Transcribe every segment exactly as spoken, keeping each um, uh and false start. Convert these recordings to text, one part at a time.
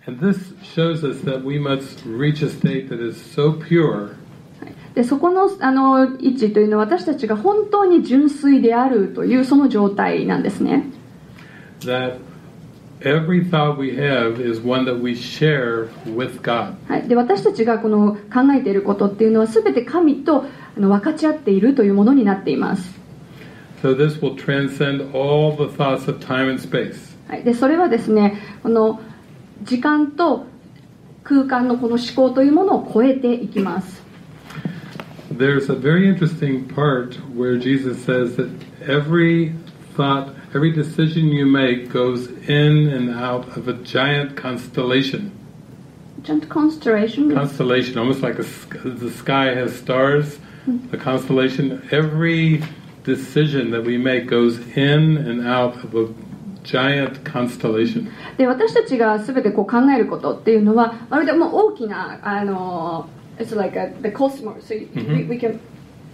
And this shows us that we must reach a state that is so pure. でそこの、あの位置というのは私たちが本当に純粋であるというその状態なんですね。 That every thought we have is one that we share with God. はい、で私たちがこの考えていることっていうのは全て神とあの分かち合っているというものになっています。 So this will transcend all the thoughts of time and space. はい、でそれはですね、この時間と空間のこの思考というものを超えていきます。 There's a very interesting part where Jesus says that every thought, every decision you make goes in and out of a giant constellation. Giant constellation? Constellation, almost like a, the sky has stars. The constellation, every decision that we make goes in and out of a giant constellation. で私たちが全てこう考えることっていうのはまるでもう大きなあの It's like a, the cosmos. So we, we can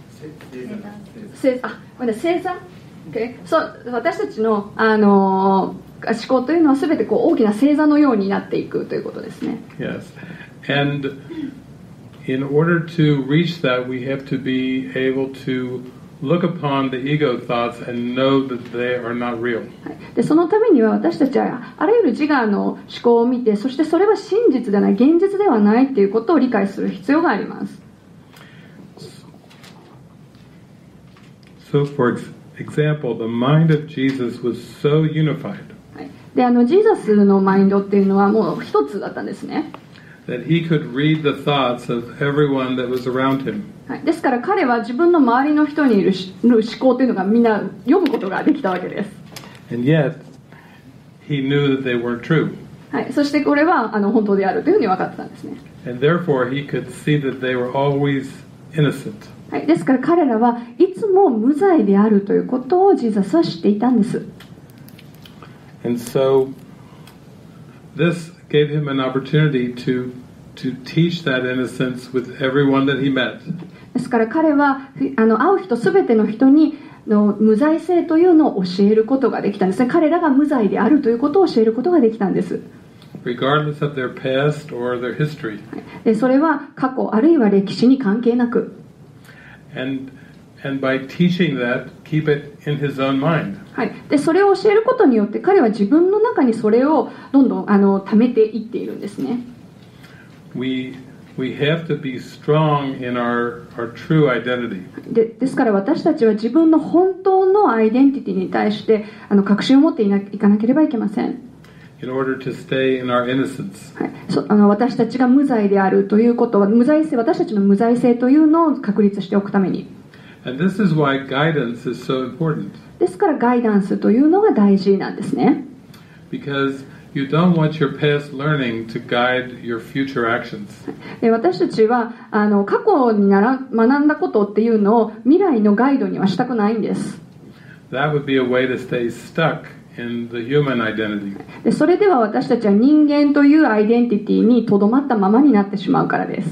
星あごめんなさい星座 Okay. そう私たちのあの思考というのは全てこう大きな星座のようになっていくということですね。 Yes. And in order to reach that, we have to be able to look upon the ego thoughts and know that they are not real. でそのためには私たちはあらゆる自我の思考を見て、そしてそれは真実ではない、現実ではないということを理解する必要があります。 So, for example, the mind of Jesus was so unified. であのジーザスのマインドっていうのはもう一つだったんですね。 That he could read the thoughts of everyone that was around him. はい、ですから彼は自分の周りの人にいる思考というのがみんな読むことができたわけです。 And yet, he knew that they weren't true. はい、そしてこれはあの本当であるというふうに分かってたんですね。 And therefore, he could see that they were always innocent. はい、ですから彼らはいつも無罪であるということをジーザスは知っていたんです。 And so, this gave him an opportunity to to teach that innocence with everyone that he met. ですから彼はあの会う人すべての人にの無罪性というのを教えることができたんですね。彼らが無罪であるということを教えることができたんです。 Regardless of their past or their history. でそれは過去あるいは歴史に関係なく。 And and by teaching that, keep it in his own mind. はい、でそれを教えることによって彼は自分の中にそれをどんどんあの溜めていっているんですね。 We we have to be strong in our our true identity. でですから私たちは自分の本当のアイデンティティに対してあの確信を持っていないかなければいけません。 In order to stay in our innocence. はい、そあの私たちが無罪であるということは無罪性私たちの無罪性というのを確立しておくために。 And this is why guidance is so important. ですからガイダンスというのが大事なんですね。 Because you don't want your past learning to guide your future actions. で私たちはあの過去になら学んだことっていうのを未来のガイドにはしたくないんです。 That would be a way to stay stuck in the human identity. でそれでは私たちは人間というアイデンティティにとどまったままになってしまうからです。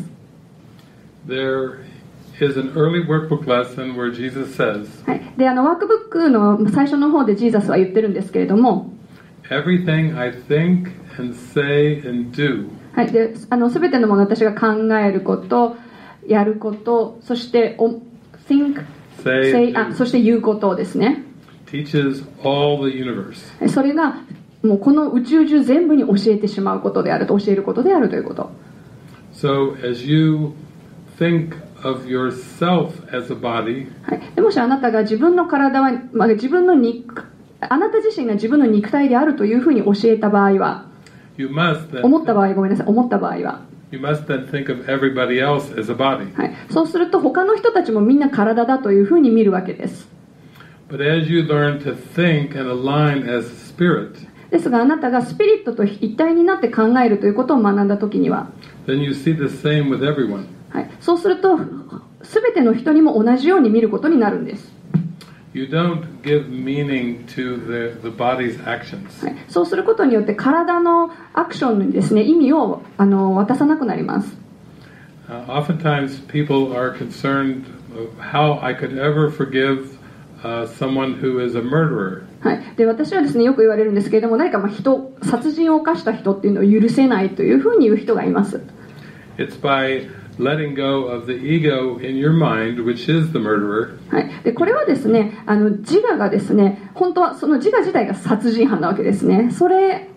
There is an early workbook lesson where Jesus says, はい、であのワークブックの最初の方でジーザスは言ってるんですけれども、 Everything I think and say and do. はい、であの全てのもの私が考えること、やること、そしてお think, say, say あそして言うことですね。 Teaches all the universe. それがもうこの宇宙中全部に教えてしまうことであると教えることであるということ。 So as you think of yourself as a body, はい、でもしあなたが自分の体は、まあ、自分の肉あなた自身が自分の肉体であるというふうに教えた場合は、 you must then, 思った場合ごめんなさい思った場合は、 you must then think of everybody else as a body. はい、そうすると他の人たちもみんな体だというふうに見るわけです。 But as you learn to think and align as spirit, ですがあなたがスピリットと一体になって考えるということを学んだときには、 then you see the same with everyone. はい、そうすると全ての人にも同じように見ることになるんです。 You don't give meaning to the, the body's actions. はい、そうすることによって体のアクションにですね、意味をあの渡さなくなります。 Uh, oftentimes people are concerned of how I could ever forgive uh, someone who is a murderer. はい、で私はですねよく言われるんですけれども、何かまあ人殺人を犯した人っていうのを許せないというふうに言う人がいます。 It's by letting go of the ego in your mind, which is the murderer. はい、でこれはですね、あの自我がですね、本当はその自我自体が殺人犯なわけですね。それ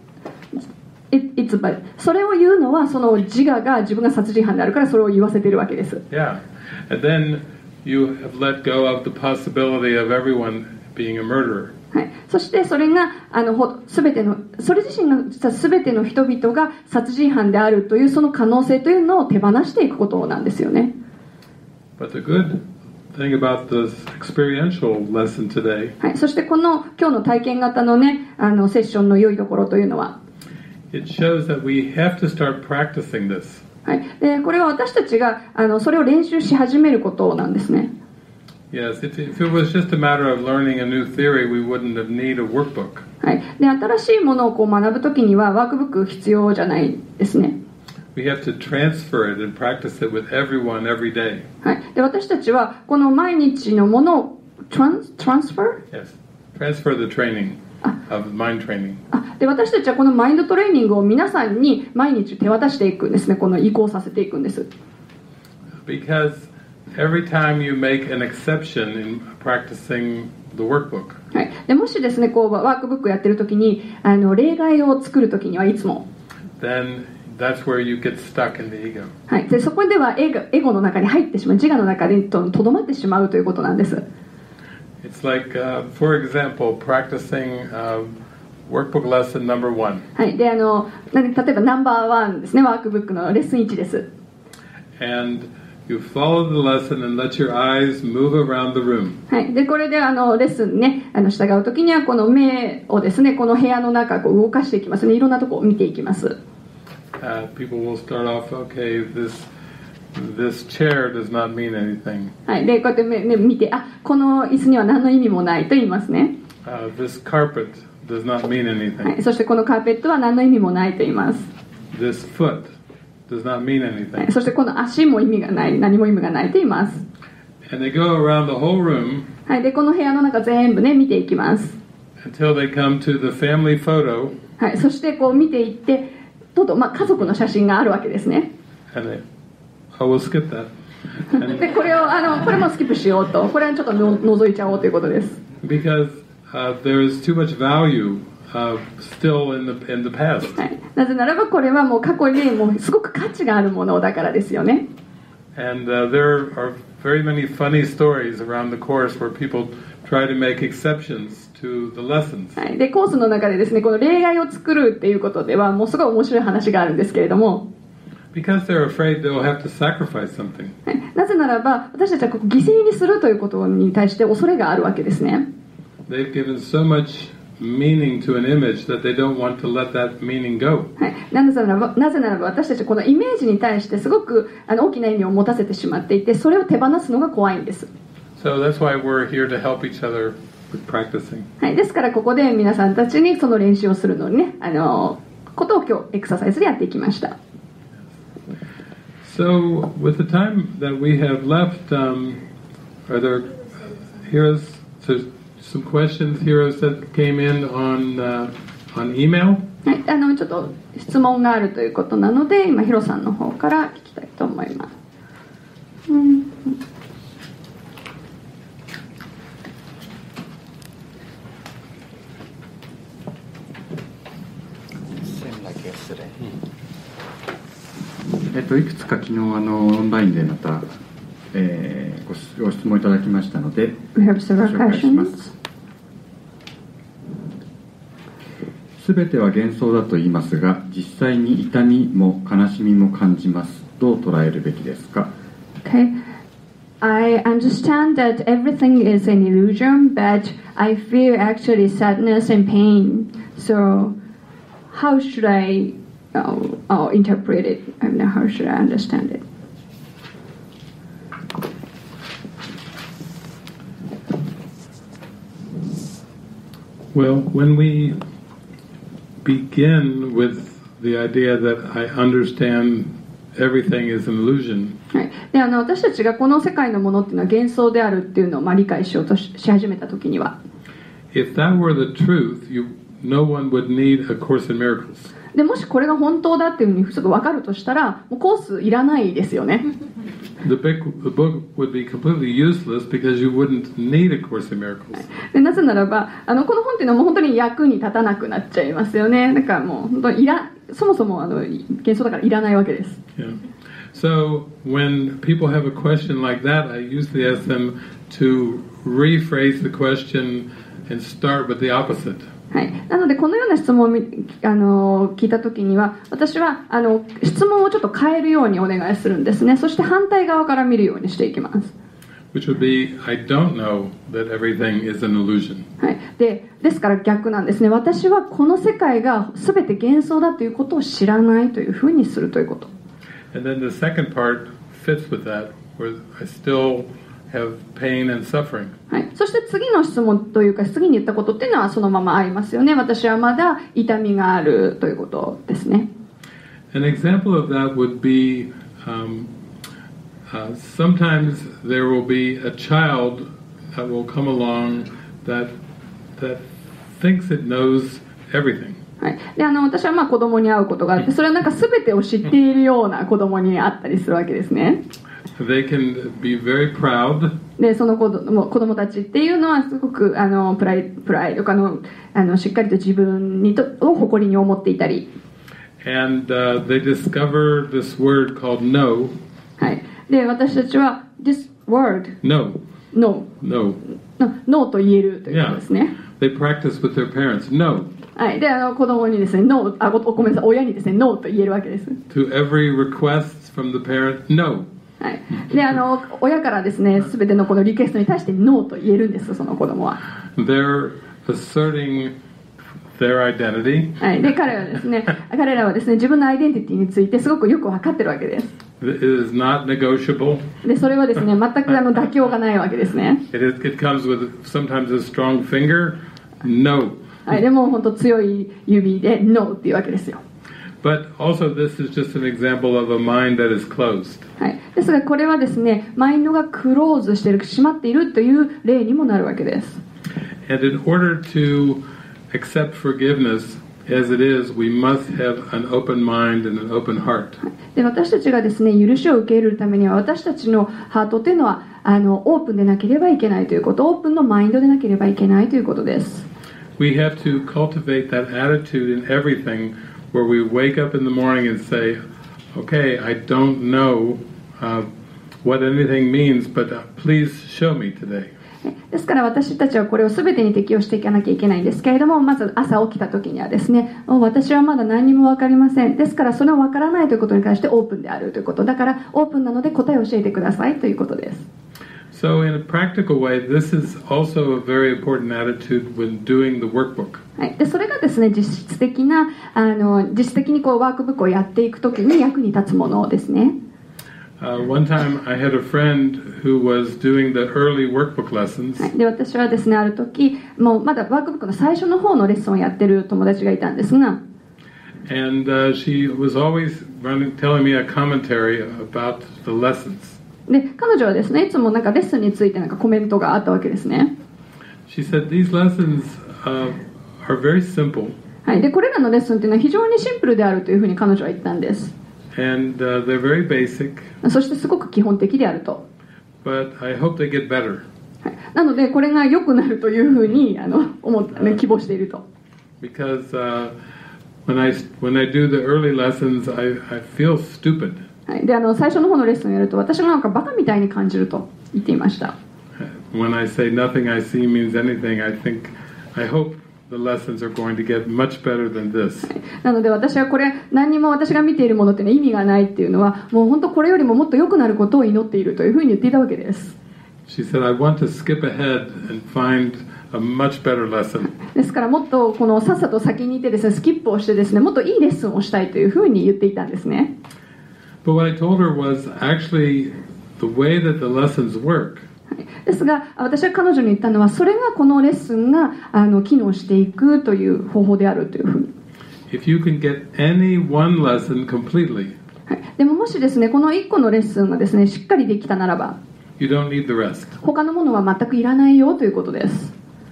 It, it's by それを言うのはその自我が自分が殺人犯であるからそれを言わせているわけです。 Yeah, and then you have let go of the possibility of everyone being a murderer. はい、そしてそれがあのほ全てのそれ自身が実は全ての人々が殺人犯であるというその可能性というのを手放していくことなんですよね。 But the good thing about this experiential lesson today, はい、そしてこの今日の体験型のねあのセッションの良いところというのは、 it shows that we have to start practicing this. はい、でこれは私たちがあのそれを練習し始めることなんですね。 Yes, if it was just a matter of learning a new theory, we wouldn't have need a workbook. はい、で新しいものをこう学ぶときにはワークブック必要じゃないですね。 We have to transfer it and practice it with everyone every day. はい、で私たちはこの毎日のものをトランス、トランスファー Yes, transfer the training of mind training. あで私たちはこのマインドトレーニングを皆さんに毎日手渡していくんですね。この移行させていくんです。 Because every time you make an exception in practicing the workbook, はい、でもしですねこうワークブックやってる時にあの例外を作る時にはいつも then that's where you get stuck in the ego. はい、でそこではエゴ、エゴの中に入ってしまう、自我の中でとどまってしまうということなんです。 It's like, uh, for example, practicing uh, workbook lesson number one. はい、であの例えばナンバーワンですね、ワークブックのレッスンいちです。 And you follow the lesson and let your eyes move around the room. はい、でこれであのレッスンねあの従うときにはこの目をですねこの部屋の中こう動かしていきますね。いろんなところを見ていきます。 Uh, people will start off, okay, this this chair does not mean anything. はい、でこうやって目、ね、見てあこの椅子には何の意味もないと言いますね。 Uh, this carpet does not mean anything. はい、そしてこのカーペットは何の意味もないと言います。 This foot does not mean anything. はい、そしてこの足も意味がない、何も意味がないと言います。 And they go around the whole room. はい、でこの部屋の中全部ね見ていきます。 Until they come to the family photo. はい、そしてこう見ていってとと、まあ、家族の写真があるわけですね。 And they, oh, we'll skip that. And でこれをあのこれもスキップしようと、これはちょっとの覗いちゃおうということです。 Because uh, there is too much value uh, still in the in the past. はい、なぜならばこれはもう過去にもうすごく価値があるものだからですよね。 And uh, there are very many funny stories around the course where people try to make exceptions to the lessons. はい、でコースの中でですねこの例外を作るっていうことではもうすごい面白い話があるんですけれども。 Because they're afraid they'll have to sacrifice something. はい、なぜならば私たちはここ犠牲にするということに対して恐れがあるわけですね。 They've given so much meaning to an image that they don't want to let that meaning go. はい、なぜならば、なぜならば私たちはこのイメージに対してすごくあの大きな意味を持たせてしまっていて、それを手放すのが怖いんです。 So that's why we're here to help each other with practicing. はい、ですからここで皆さんたちにその練習をするのにね、あのことを今日エクササイズでやっていきました。 So with the time that we have left, um, are there heroes? So some questions, heroes that came in on uh, on email. はい、あのちょっと質問があるということなので、今ヒロさんの方から聞きたいと思います。うん。 えっと、いくつか昨日あのオンラインでまた、えー、ご, ご質問いただきましたのでご紹介します。すべては幻想だと言いますが、実際に痛みも悲しみも感じます。どう捉えるべきですか？ Okay. I understand that everything is an illusion, but I feel actually sadness and pain. So, how should I uh, uh, interpret it? I mean, how should I understand it? Well, when we begin with the idea that I understand everything is an illusion, はい、であの私たちがこの世界のものっていうのは幻想であるっていうのをまあ理解しようと し, し始めた時には if that were the truth, you, no one would need A Course in Miracles. でもしこれが本当だっていうふうにすぐ分かるとしたら、もうコースいらないですよね。 The book, the book would be completely useless because you wouldn't need A Course in Miracles. でなぜならば、あのこの本っていうのはもう本当に役に立たなくなっちゃいますよね。だからもう本当にいらそもそもあの幻想だからいらないわけです。 Yeah. So when people have a question like that, I usually ask them to rephrase the question and start with the opposite. はい、なのでこのような質問をあの聞いたときには、私はあの質問をちょっと変えるようにお願いするんですね。そして反対側から見るようにしていきます。 Which would be, I don't know that everything is an illusion. はい、でですから逆なんですね。私はこの世界が全て幻想だということを知らないというふうにするということ。 And then the second part fits with that, where I still have pain and suffering. はい、そして次の質問というか次に言ったことっていうのはそのまま合いますよね。私はまだ痛みがあるということですね。 An example of that would be um, uh, sometimes there will be a child that will come along that that thinks it knows everything. はい、であの私はまあ子供に会うことがあって、それはなんか全てを知っているような子供に会ったりするわけですね。 They can be very proud. でその子供、子供たちっていうのはすごくあのプライプライドかのあのしっかりと自分にとを誇りに思っていたり。 And uh, they discover this word called no. はい。で私たちは this word no no no no と言えるということですね。 Yeah. They practice with their parents. No. はい、であの子供にですね、ノー、あ、ご、ごめんなさい、親にですね、ノーと言えるわけです。 To every request from the parent, no. はい、であの親からですね、すべてのこのリクエストに対してノーと言えるんです、その子供は。 They're asserting their identity. はい、で彼はですね、彼らはですね、自分のアイデンティティについてすごくよく分かってるわけです。 It is not negotiable. でそれはですね、全くあの妥協がないわけですね。 It is, it comes with sometimes a strong finger, no. はい、でも本当強い指で No っていうわけですよ。 But also this is just an example of a mind that is closed. はい、ですがこれはですね、マインドがクローズしている、閉まっているという例にもなるわけです。 And in order to accept forgiveness as it is, we must have an open mind and an open heart. で私たちがですね、許しを受け入れるためには、私たちのハートというのはあのオープンでなければいけないということ、オープンのマインドでなければいけないということです。 We have to cultivate that attitude in everything where we wake up in the morning and say, okay, I don't know uh, what anything means, but please show me today. ですから私たちはこれを全てに適用していかなきゃいけないんですけれども、まず朝起きた時にはですね、私はまだ何も分かりません。ですからそれを分からないということに関してオープンであるということ。だからオープンなので答えを教えてくださいということです。 So in a practical way, this is also a very important attitude when doing the workbook. はい、でそれがですね、実質的なあの実質的にこうワークブックをやっていくときに役に立つものですね。 Uh, one time I had a friend who was doing the early workbook lessons. はい、で私はですね、ある時もうまだワークブックの最初の方のレッスンをやってる友達がいたんですが。 And uh, she was always running, telling me a commentary about the lessons. で彼女はですね、いつもなんかレッスンについてなんかコメントがあったわけですね。 She said these lessons uh, are very simple. はい、でこれらのレッスンというのは非常にシンプルであるというふうに彼女は言ったんです。 And uh, they're very basic. そしてすごく基本的であると。 But I hope they get better. はい、なのでこれが良くなるというふうにあの思って、ね、希望していると。 Because uh, when I when I do the early lessons, I I feel stupid. はい、であの最初の方のレッスンをやると私がなんかバカみたいに感じると言っていました。 When I say nothing I see means anything, I think I hope the lessons are going to get much better than this. はい、なので私はこれ何にも私が見ているものっていうのは意味がないっていうのはもう本当これよりももっと良くなることを祈っているというふうに言っていたわけです。 She said, I want to skip ahead and find a much better lesson. ですからもっとこのさっさと先に行ってですね、スキップをしてですね、もっといいレッスンをしたいというふうに言っていたんですね。 But what I told her was actually the way that the lessons work. ですが私は彼女に言ったのはそれがこのレッスンがあの機能していくという方法であるというふうに。 If you can get any one lesson completely, はい、でももしですねこのいっこのレッスンがですねしっかりできたならば you don't need the rest. 他のものは全くいらないよということです。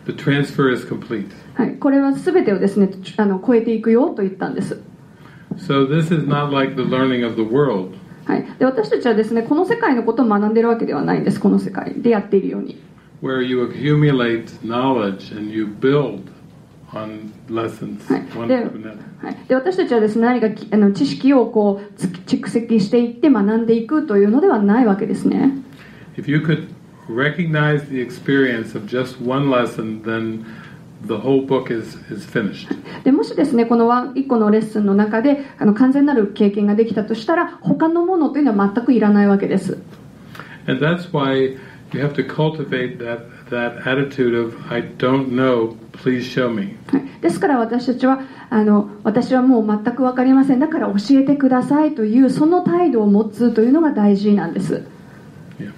The transfer is complete. はい、これは全てをですね、あの超えていくよと言ったんです。 So this is not like the learning of the world. はい、で私たちはですね、この世界のことを学んでいるわけではないんです。この世界でやっているように。 Where you accumulate knowledge and you build on lessons. はい、 one で、 to another. はい、で私たちはですね、何かあの知識をこう蓄積していって学んでいくというのではないわけですね。 If you could recognize the experience of just one lesson, then the whole book is, is finished. でもしですね、このいっこのレッスンの中であの完全なる経験ができたとしたら、他のものというのは全くいらないわけです。 And that's why you have to cultivate that, that attitude of, I don't know, please show me. はい、ですから私たちはあの私はもう全く分かりません、だから教えてくださいというその態度を持つというのが大事なんです。 Yeah.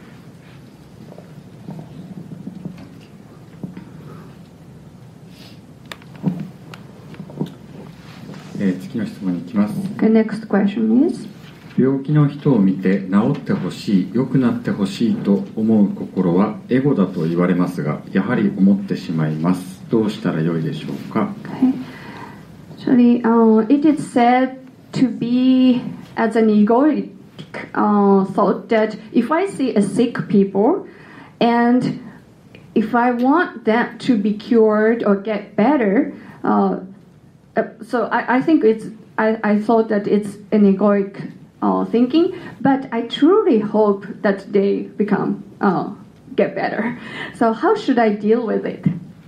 えー次の質問に行きます。 The next question is, 病気の人を見て治ってほしい、良くなってほしいと思う心はエゴだと言われますが、やはり思ってしまいます。どうしたらよいでしょうか。 okay. Actually, uh, it is said to be as an egoic uh, thought that if I see a sick people and if I want them to be cured or get better, uh, uh, so I, I think it's I, I thought that it's an egoic uh, thinking, but I truly hope that they become uh, get better. So how should I deal with it?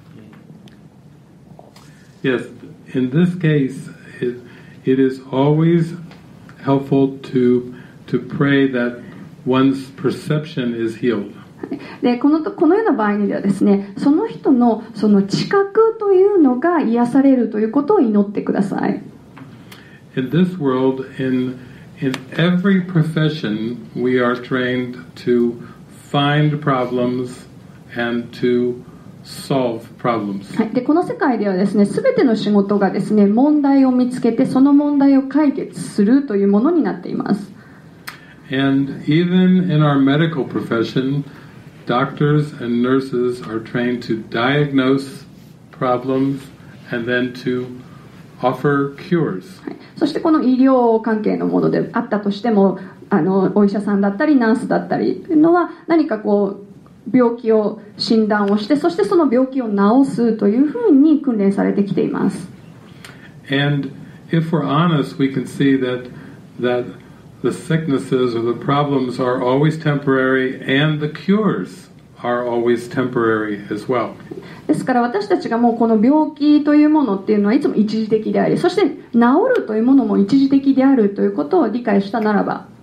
Yes, in this case, it, it is always helpful to, to pray that one's perception is healed. でこのとこのような場合にはですね、その人のその知覚というのが癒されるということを祈ってください。 In this world, in, in every profession, we are trained to find problems and to solve problems. はい、でこの世界ではですね、すべての仕事がですね、問題を見つけてその問題を解決するというものになっています。 And even in our medical profession, doctors and nurses are trained to diagnose problems and then to offer cures. はい、そしてこの医療関係のものであったとしても、あのお医者さんだったりナースだったりというのは何かこう病気を診断をして、そしてその病気を治すというふうに訓練されてきています。 And if we're honest, we can see that that the sicknesses or the problems are always temporary and the cures are always temporary as well. ですから私たちがもうこの病気というものっていうのはいつも一時的であり、そして治るというものも一時的であるということを理解したならば、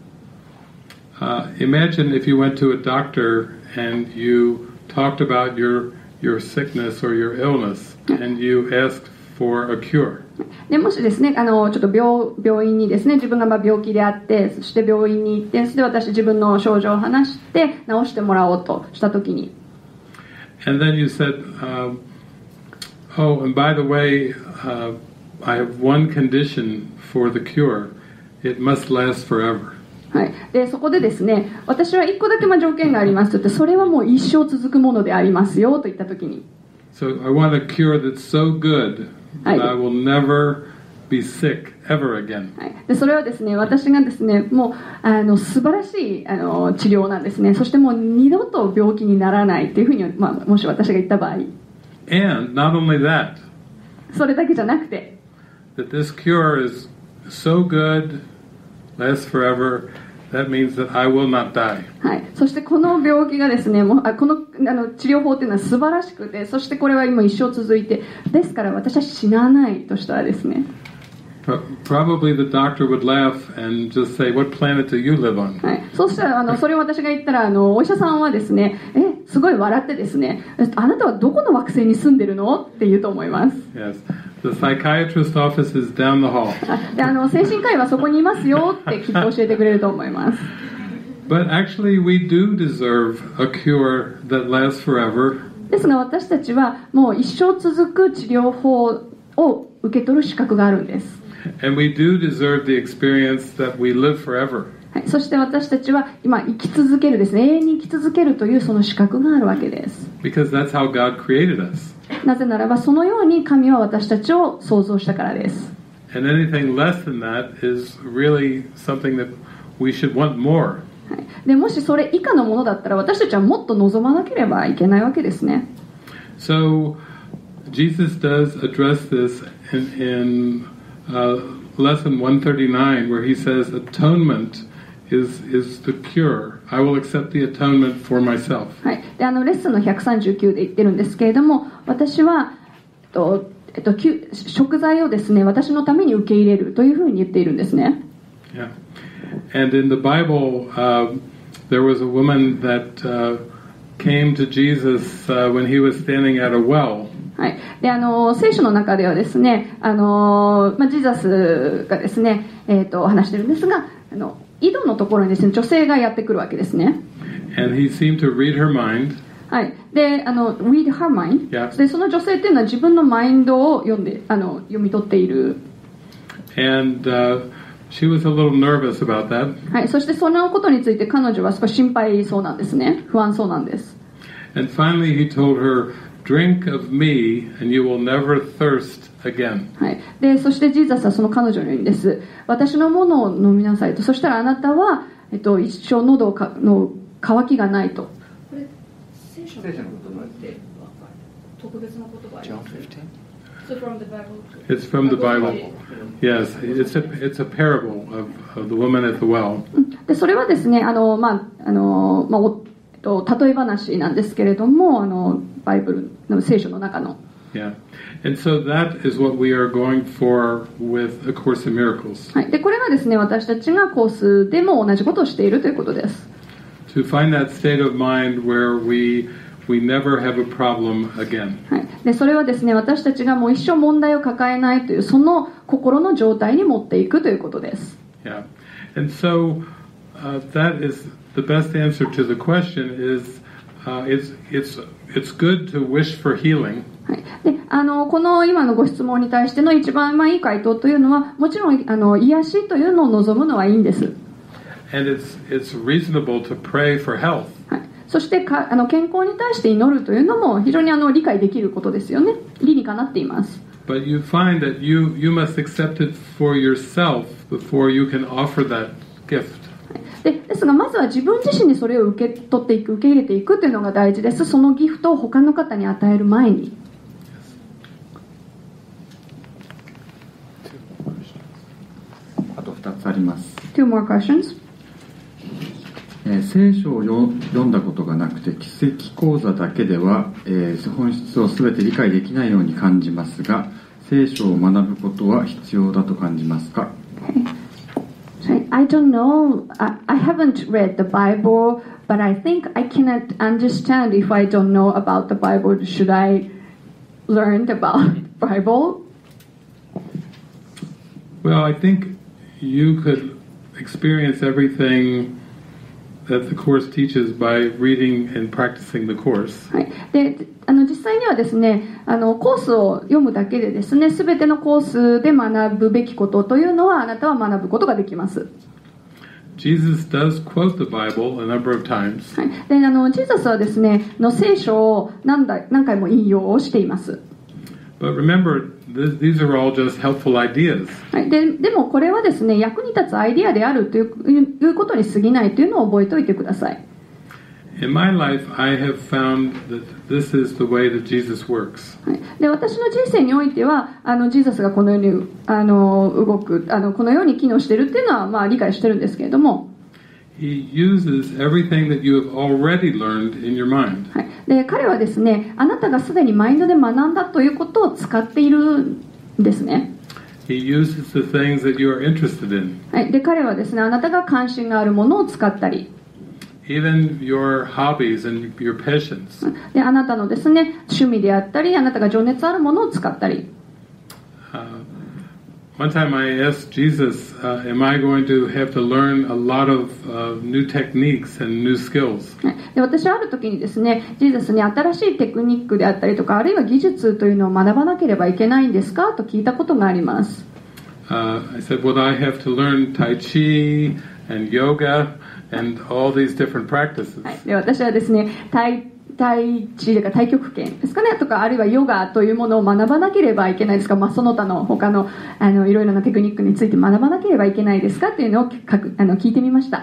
Uh, imagine if you went to a doctor and you talked about your your sickness or your illness and you asked for a cure. でもしですね、あのちょっと 病, 病院にですね、自分がまあ病気であって、そして病院に行って、そして私自分の症状を話して治してもらおうとしたときに、 And then you said, um, oh, and by the way, uh, I have one condition for the cure. It must last forever. はい、でそこでですね、私はいっこだけまあ条件がありますと言って、それはもう一生続くものでありますよと言ったときに、 So I want a cure that's so good that I will never be sick ever again. はい、でそれはですね、私がですね、もうあの素晴らしいあの治療なんですね。そしてもう二度と病気にならないというふうに、まあ、もし私が言った場合、 And not only that, それだけじゃなくて、 that this cure is so good, lasts forever, that means that I will not die. はい、そしてこの病気がですね、もうあこのあの治療法というのは素晴らしくて、そしてこれは今一生続いて、ですから私は死なないとしたらですね、 Probably the doctor would laugh and just say, "What planet do you live on?" はい、そうしたらあのそれを私が言ったら、あのお医者さんはですね、えすごい笑ってですね、あなたはどこの惑星に住んでるのって言うと思います。 Yes, the psychiatrist office is down the hall. であの精神科医はそこにいますよってきっと教えてくれると思います。 But actually, we do deserve a cure that lasts forever. ですが私たちはもう一生続く治療法を受け取る資格があるんです。 And we do deserve the experience that we live forever. はい、そして私たちは今生き続けるですね、永遠に生き続けるというその資格があるわけです。 Because that's how God created us. なぜならばそのように神は私たちを創造したからです。 And anything less than that is really something that we should want more. でもしそれ以下のものだったら私たちはもっと望まなければいけないわけですね。 So Jesus does address this in, in uh, lesson one thirty-nine, where he says atonement is is the cure. I will accept the atonement for myself. はい、であのレッスンのひゃくさんじゅうきゅうで言ってるんですけれども、私は、えっとえっと、贖罪をですね、私のために受け入れるというふうに言っているんですね。 Yeah. And in the Bible, uh, there was a woman that uh, came to Jesus uh, when he was standing at a well. はい、であの聖書の中ではですね、あの、まあ、ジーザスがですね、えー、と話してるんですが、あの井戸のところにですね、女性がやってくるわけですね。 And he seemed to read her mind. はい、であの read her mind、 yeah. でその女性っていうのは自分のマインドを読んであの読み取っている。 And uh, she was a little nervous about that. はい、そしてそのことについて彼女は少し心配そうなんですね。不安そうなんです。 And finally he told her, "Drink of me, and you will never thirst again." はい、でそしてジーザスはその彼女に言うんです。私のものを飲みなさいと。そしたらあなたは、えっと、一生喉かの渇きがないと。これ聖書の言葉って特別な言葉あります。It's from the Bible. It's from the Bible. Yes, it's a it's a parable of, of the woman at the well. でそれはですね、あのまああのまあおえっと例え話なんですけれども、あのバイブルの聖書の中の。 Yeah, and so that is what we are going for with A Course in Miracles. はい、でこれがですね、私たちがコースでも同じことをしているということです。 To find that state of mind where we we never have a problem again. はい、でそれはですね、私たちがもう一生問題を抱えないというその心の状態に持っていくということです。 Yeah, and so uh, that is the best answer to the question is uh, it's it's it's good to wish for healing. はい、であのこの今のご質問に対しての一番まあいい回答というのは、もちろんあの癒しというのを望むのはいいんです。 And it's it's reasonable to pray for health. はい、そしてかあの健康に対して祈るというのも非常にあの理解できることですよね。理にかなっています。 But you find that you you must accept it for yourself before you can offer that gift. で, ですがまずは自分自身にそれを受け取っていく、受け入れていくというのが大事です。そのギフトを他の方に与える前に。 あとふたつあります。 Two more questions. えー、聖書をよ読んだことがなくて奇跡講座だけでは、えー、本質を全て理解できないように感じますが、聖書を学ぶことは必要だと感じますか？ I don't know. I, I haven't read the Bible, but I think I cannot understand if I don't know about the Bible. Should I learn about the Bible? Well, I think you could experience everything that the Course teaches by reading and practicing the Course. はい、であの実際にはですね、あのコースを読むだけでですね、すべてのコースで学ぶべきことというのはあなたは学ぶことができます。 Jesus does quote the Bible a number of times. はい、であのジーザスはですね、の聖書を何だ何回も引用をしています。 But remember, this, these are all just helpful ideas. はい、で, でもこれはですね、役に立つアイディアであるといういうことに過ぎないというのを覚えておいてください。 In my life, I have found that this is the way that Jesus works. はい、で私の人生においてはあのジーザスがこのようにあの動くあのこのように機能しているっていうのは、まあ、理解してるんですけれども、 He uses everything that you have already learned in your mind. はい、で彼はですね、あなたがすでにマインドで学んだということを使っているんですね。 He uses the things that you are interested in. はい、で彼はですね、あなたが関心があるものを使ったり、 Even your hobbies and your passions. であなたのですね、趣味であったり、あなたが情熱あるものを使ったり。 Uh, one time I asked Jesus, uh, am I going to have to learn a lot of uh, new techniques and new skills? で私はある時にですね、ジーザスに新しいテクニックであったりとか、あるいは技術というのを学ばなければいけないんですかと聞いたことがあります。 Uh, I said, well, I have to learn Tai Chi and yoga and all these different practices. はい、で私はですね、タイ対地というか太極拳ですかねとか、あるいはヨガというものを学ばなければいけないですか、まあ、その他の他のあのいろいろなテクニックについて学ばなければいけないですかというのをかくあの聞いてみました。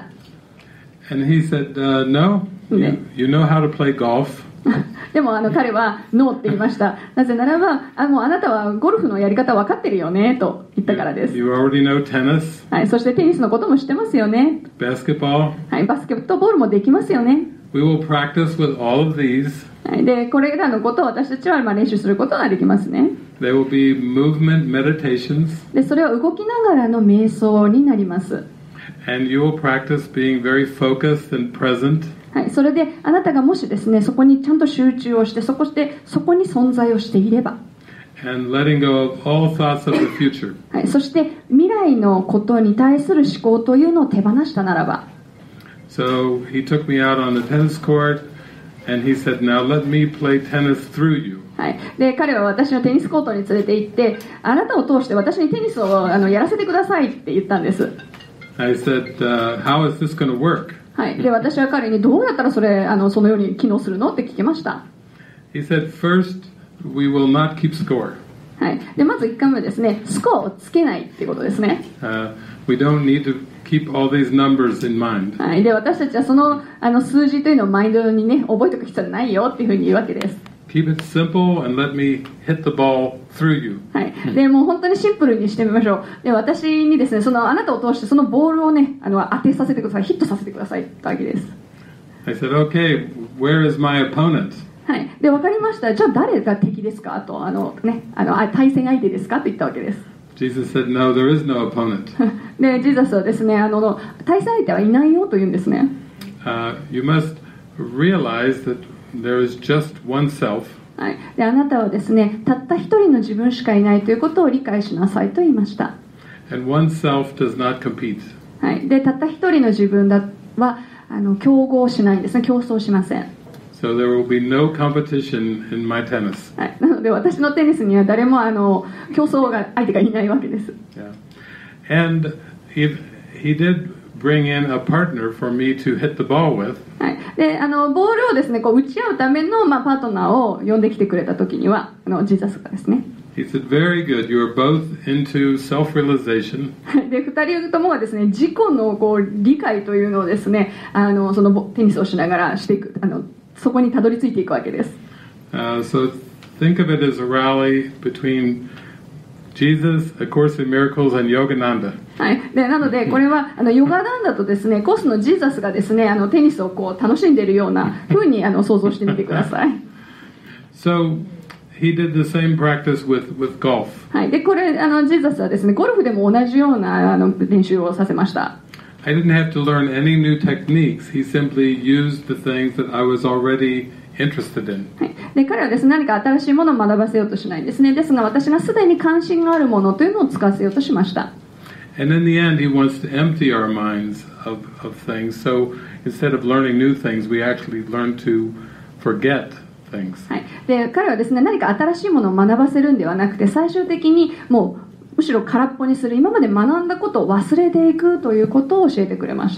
And he said, uh, no, you, you know how to play golf. でもあの彼はノーって言いました。なぜならば、あもうあなたはゴルフのやり方分かってるよねと言ったからです。 You already know tennis. はい、そしてテニスのことも知ってますよね。 Basketball. はい、バスケットボールもできますよね。 We will practice with all of these. はい、でこれらのことを私たちはまあ練習することができますね。 They will be movement meditations. でそれは動きながらの瞑想になります。 And you will practice being very focused and present. はい、それであなたがもしですね、そこにちゃんと集中をして、そこしてそこに存在をしていれば、 And letting go of all thoughts of the future. はい、そして未来のことに対する思考というのを手放したならば。 So he took me out on the tennis court and he said, now let me play tennis through you. はい、で彼は私のテニスコートに連れて行って、あなたを通して私にテニスをあのやらせてくださいって言ったんです。 I said, uh, how is this going to work? はい、で私は彼にどうやったらそれあのそのように機能するのって聞きました。 He said, first, we will not keep score. はい、でまずいっかいめですね、スコアをつけないっていうことですね。 Uh, we don't need to keep all these numbers in mind. はい、で私たちはその、あの数字というのをマインドにね覚えておく必要はないよっていうふうに言うわけです。 Keep it simple and let me hit the ball through you. はい、でもう本当にシンプルにしてみましょう。で私にですね、そのあなたを通してそのボールをねあの当てさせてください、ヒットさせてくださいってわけです。 I said, okay, where is my opponent? はい、で分かりました。じゃあ誰が敵ですかと、あのねあの対戦相手ですかと言ったわけです。 Jesus said, no, there is no opponent. でジーザスはですね、あの対戦相手はいないよと言うんですね。 Uh, you must realize that there is just one self. はい、であなたはですね、たった一人の自分しかいないということを理解しなさいと言いました。 And one self does not compete. はい、でたった一人の自分だはあの競合しないんですね、競争しません。 So there will be no competition in my tennis. はい、なので私のテニスには誰もあの競争が相手がいないわけです。 Yeah. And he, he did bring in a partner for me to hit the ball with. はい、であのボールをですねこう打ち合うための、まあ、パートナーを呼んできてくれた時にはあのジーザスがですね。 He said, very good, you are both into self-realization. でふたりともがですね自己のこう理解というのをですねあのそのテニスをしながらしていくあのそこにたどり着いていくわけです。 Uh, so think of it as a rally between Jesus, A Course in Miracles, and Yogananda. はい、でなのでこれはあのヨガダンダとですねコースのジーザスがですねあのテニスをこう楽しんでいるような風にあの想像してみてください。 So he did the same practice with, with golf. はい、でこれあのジーザスはですねゴルフでも同じようなあの練習をさせました。 I didn't have to learn any new techniques. He simply used the things that I was already interested in. はい、で彼はですね何か新しいものを学ばせようとしないんですね。ですが私がすでに関心があるものというのを使わせようとしました。 And in the end, he wants to empty our minds of, of things. So instead of learning new things, we actually learn to forget things. はい、で彼はですね何か新しいものを学ばせるんではなくて最終的にもうむしろ空っぽにする今まで学んだことを忘れていくということを教えてくれました。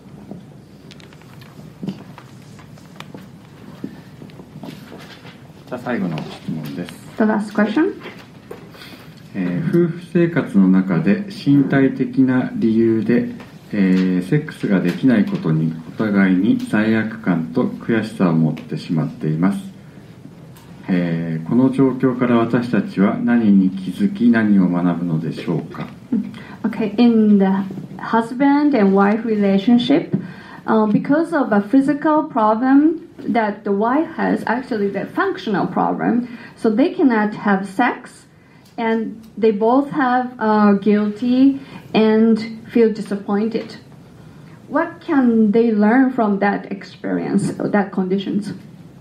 じゃあ最後の質問です。 The last question. えー夫婦生活の中で身体的な理由で、えーセックスができないことにお互いに罪悪感と悔しさを持ってしまっています。えーこの状況から私たちは何に気づき何を学ぶのでしょうか。 Okay, in the husband and wife relationship, um, because of a physical problem that the wife has, actually the functional problem, so they cannot have sex, and they both have uh, guilty and feel disappointed. What can they learn from that experience, that conditions?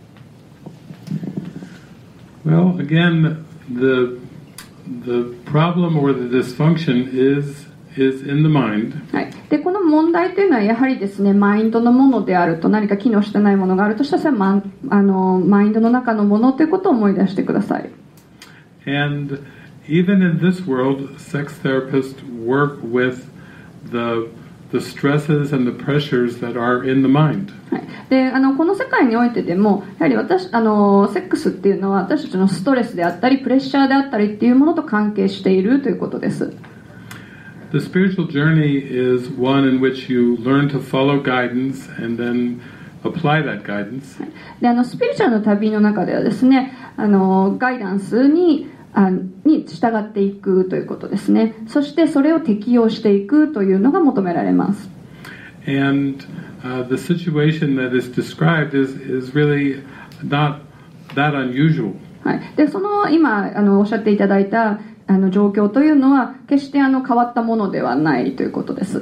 Well, again, the the problem or the dysfunction is is in the mind. はい、でこの問題というのはやはりですねマインドのものであると、何か機能してないものがあるとしたらそれはマ、あのマインドの中のものということを思い出してください。 And even in this world, sex therapists work with the the stresses and the pressures that are in the mind. はい、であのこの世界においてでもやはり私あのセックスっていうのは私たちのストレスであったりプレッシャーであったりっていうものと関係しているということです。 The spiritual journey is one in which you learn to follow guidance and then apply that guidance. であのスピリチュアルの旅の中ではですね、あのガイダンスにあに従っていくということですね。そしてそれを適用していくというのが求められます。 And uh, the situation that is described is is really not that unusual. はい。でその今あのおっしゃっていただいたあの状況というのは決してあの変わったものではないということです。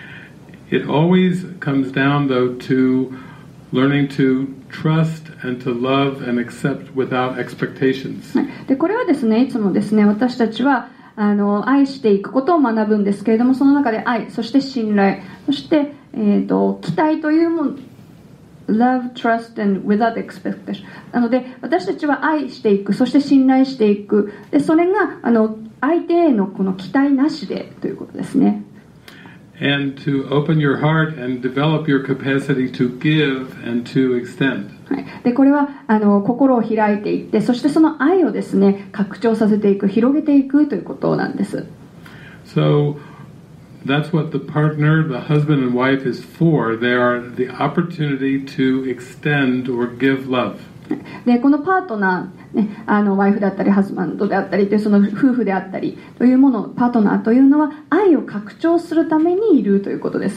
It always comes down though to learning to trust and to love and accept without expectations. はい。でこれはですねいつもですね私たちはあの愛していくことを学ぶんですけれども、その中で愛、そして信頼、そして、えー、と期待というもの Love, trust and without expectation なので私たちは愛していく、そして信頼していく、でそれがあの相手へのこの期待なしでということですね。 And to open your heart and develop your capacity to give and to extend. はい、でこれはあの心を開いていって、そしてその愛をですね拡張させていく、広げていくということなんです。 So that's what the partner, the husband and wife is for. They are the opportunity to extend or give love. でこのパートナー、ね、あのワイフだったりハズバンドであったりというその夫婦であったりというもの、パートナーというのは愛を拡張するためにいるということです。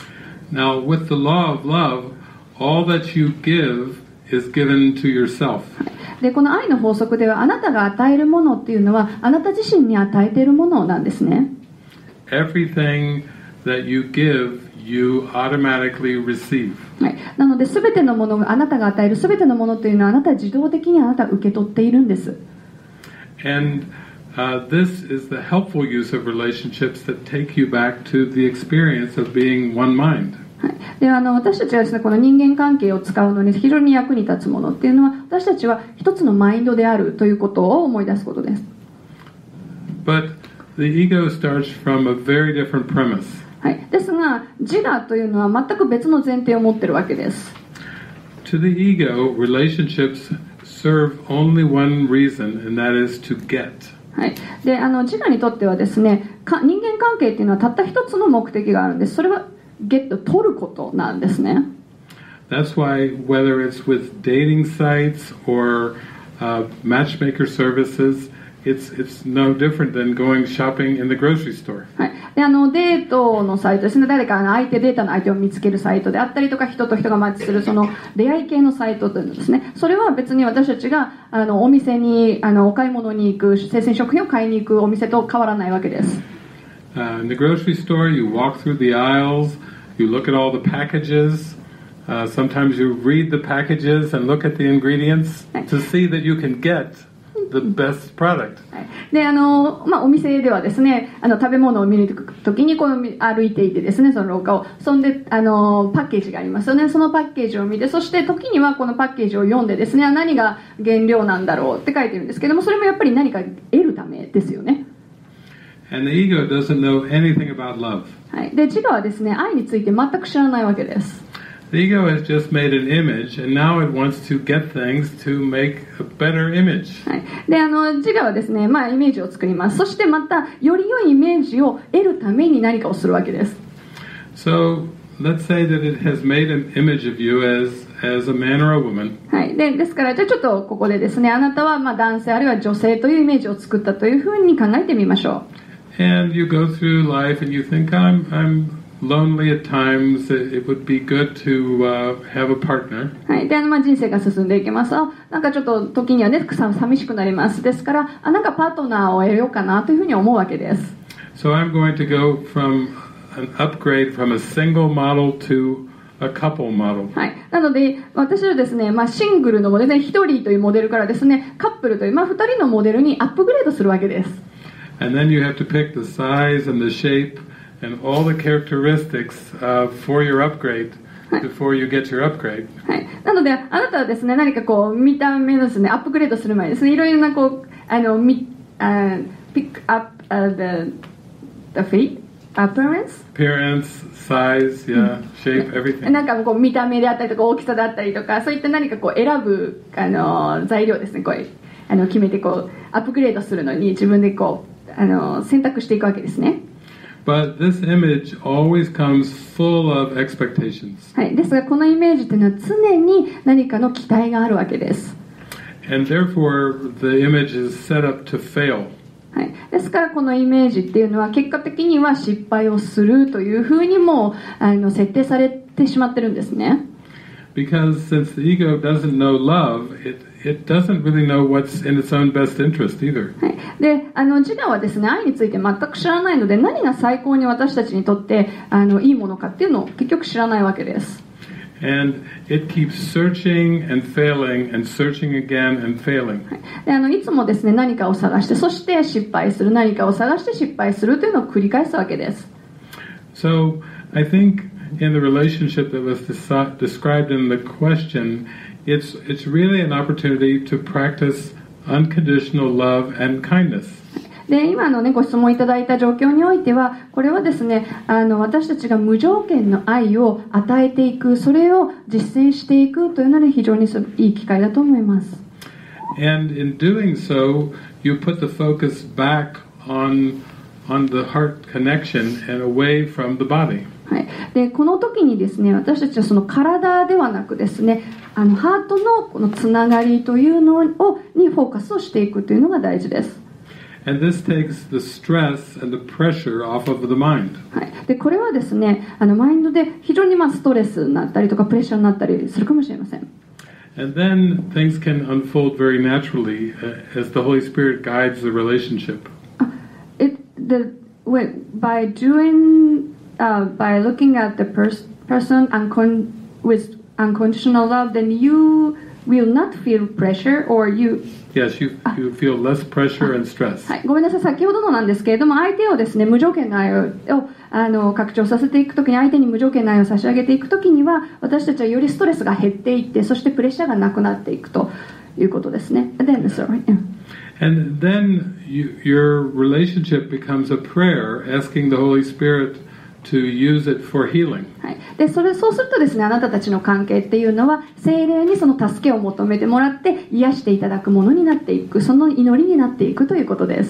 Now with the law of love, all that you give is given to yourself. でこの愛の法則ではあなたが与えるものっていうのはあなた自身に与えているものなんですね。 Everything that you give, you automatically receive. はい、なので全てのものがあなたが与える全てのものというのはあなた自動的にあなたが受け取っているんです。 And uh, this is the helpful use of relationships that take you back to the experience of being one mind. はい、であの私たちはですねこの人間関係を使うのに非常に役に立つものっていうのは私たちは一つのマインドであるということを思い出すことです。 But the ego starts from a very different premise. はい、ですが自我というのは全く別の前提を持っているわけです。 To the ego, relationships serve only one reason, and that is to get. はい、であの自我にとってはですねか人間関係っていうのはたった一つの目的があるんです。それはゲット取ることなんですね。 That's why whether it's with dating sites or uh, matchmaker services, it's it's no different than going shopping in the grocery store. はい、であのデートのサイトですね。誰かの相手データの相手を見つけるサイトであったりとか、人と人がマッチするその出会い系のサイトというのですね。それは別に私たちがあのお店にあのお買い物に行く、生鮮食品を買いに行くお店と変わらないわけです。 Uh, in the grocery store, you walk through the aisles, you look at all the packages. Uh, sometimes you read the packages and look at the ingredients to see that you can get the best product. であのまあ、お店ではですねあの食べ物を見るときにこの歩いていてですねその廊下をそんであのパッケージがありますよね。そのパッケージを見てそして時にはこのパッケージを読んでですね何が原料なんだろうって書いてるんですけどもそれもやっぱり何か得るためですよね。 And the ego doesn't know anything about love. はい、で自我はですね愛について全く知らないわけです。 The ego has just made an image, and now it wants to get things to make a better image. はい、であの自我はですね、まあ、イメージを作ります。そしてまたより良いイメージを得るために何かをするわけです。 So let's say that it has made an image of you as as a man or a woman. はい、でですからじゃあちょっとここでですねあなたはまあ男性あるいは女性というイメージを作ったというふうに考えてみましょう。And you go through life and you think I'm I'm lonely at times. It would be good to uh, have a partner. はい、であのまあ人生が進んでいきます。あなんかちょっと時にはね寂しくなります。ですからあなんかパートナーを得ようかなというふうに思うわけです。 So I'm going to go from an upgrade from a single model to a couple model. はい、なので私はですね、まあ、シングルのモデルでひとりというモデルからですねカップルという、まあ、ふたりのモデルにアップグレードするわけです。 And then you have to pick the size and the shape.And all the characteristics uh, for your upgrade before you get your upgrade. はい、なのであなたはですね何かこう見た目のですねアップグレードする前にですねいろいろなこうあのみあピックアップ the the feet appearance? appearance, size, yeah, shape, everything. なんかこう見た目であったりとか大きさだったりとかそういった何かこう選ぶあの材料ですねこうあの決めてこうアップグレードするのに自分でこうあの選択していくわけですね。 But this image always comes full of expectations. はい、ですがこのイメージというのは常に何かの期待があるわけです。 And therefore, the image is set up to fail. はい、ですからこのイメージっていうのは結果的には失敗をするというふうにもあの設定されてしまってるんですね。 Because since the ego doesn't know love, it, it doesn't really know what's in its own best interest either. はい、であの自我はですね愛について全く知らないので何が最高に私たちにとってあのいいものかっていうのを結局知らないわけです。 And it keeps searching and failing and searching again and failing. であのいつもですね何かを探してそして失敗する何かを探して失敗するというのを繰り返すわけです。 So I think in the relationship that was desi- described in the question, it's it's really an opportunity to practice unconditional love and kindness. で今の、ね、ご質問いただいた状況においてはこれはですねあの私たちが無条件の愛を与えていくそれを実践していくというので非常にいい機会だと思います。 And in doing so, you put the focus back on on the heart connection and away from the body. はい、でこの時にですね私たちはその体ではなくですねあのハートのこのつながりというのをにフォーカスをしていくというのが大事です。 And this takes the stress and the pressure off of the mind. はい、でこれはですねあのマインドで非常にまあストレスになったりとかプレッシャーになったりするかもしれません。 And then things can unfold very naturally uh, as the Holy Spirit guides the relationship. It, the, by doing, uh, by looking at the pers- person uncon- with unconditional love, then you will not feel pressure or you Yes, you, you feel less pressure and stress. はい、ごめんなさい先ほどのなんですけれども相手をですね無条件の愛をあの拡張させていくときに相手に無条件の愛を差し上げていくときには私たちはよりストレスが減っていってそしてプレッシャーがなくなっていくということですね。Then, sorry. And then you, your relationship becomes a prayer asking the Holy Spirit to use it for healing. はい、でそれそうするとですねあなたたちの関係っていうのは聖霊にその助けを求めてもらって癒していただくものになっていくその祈りになっていくということです。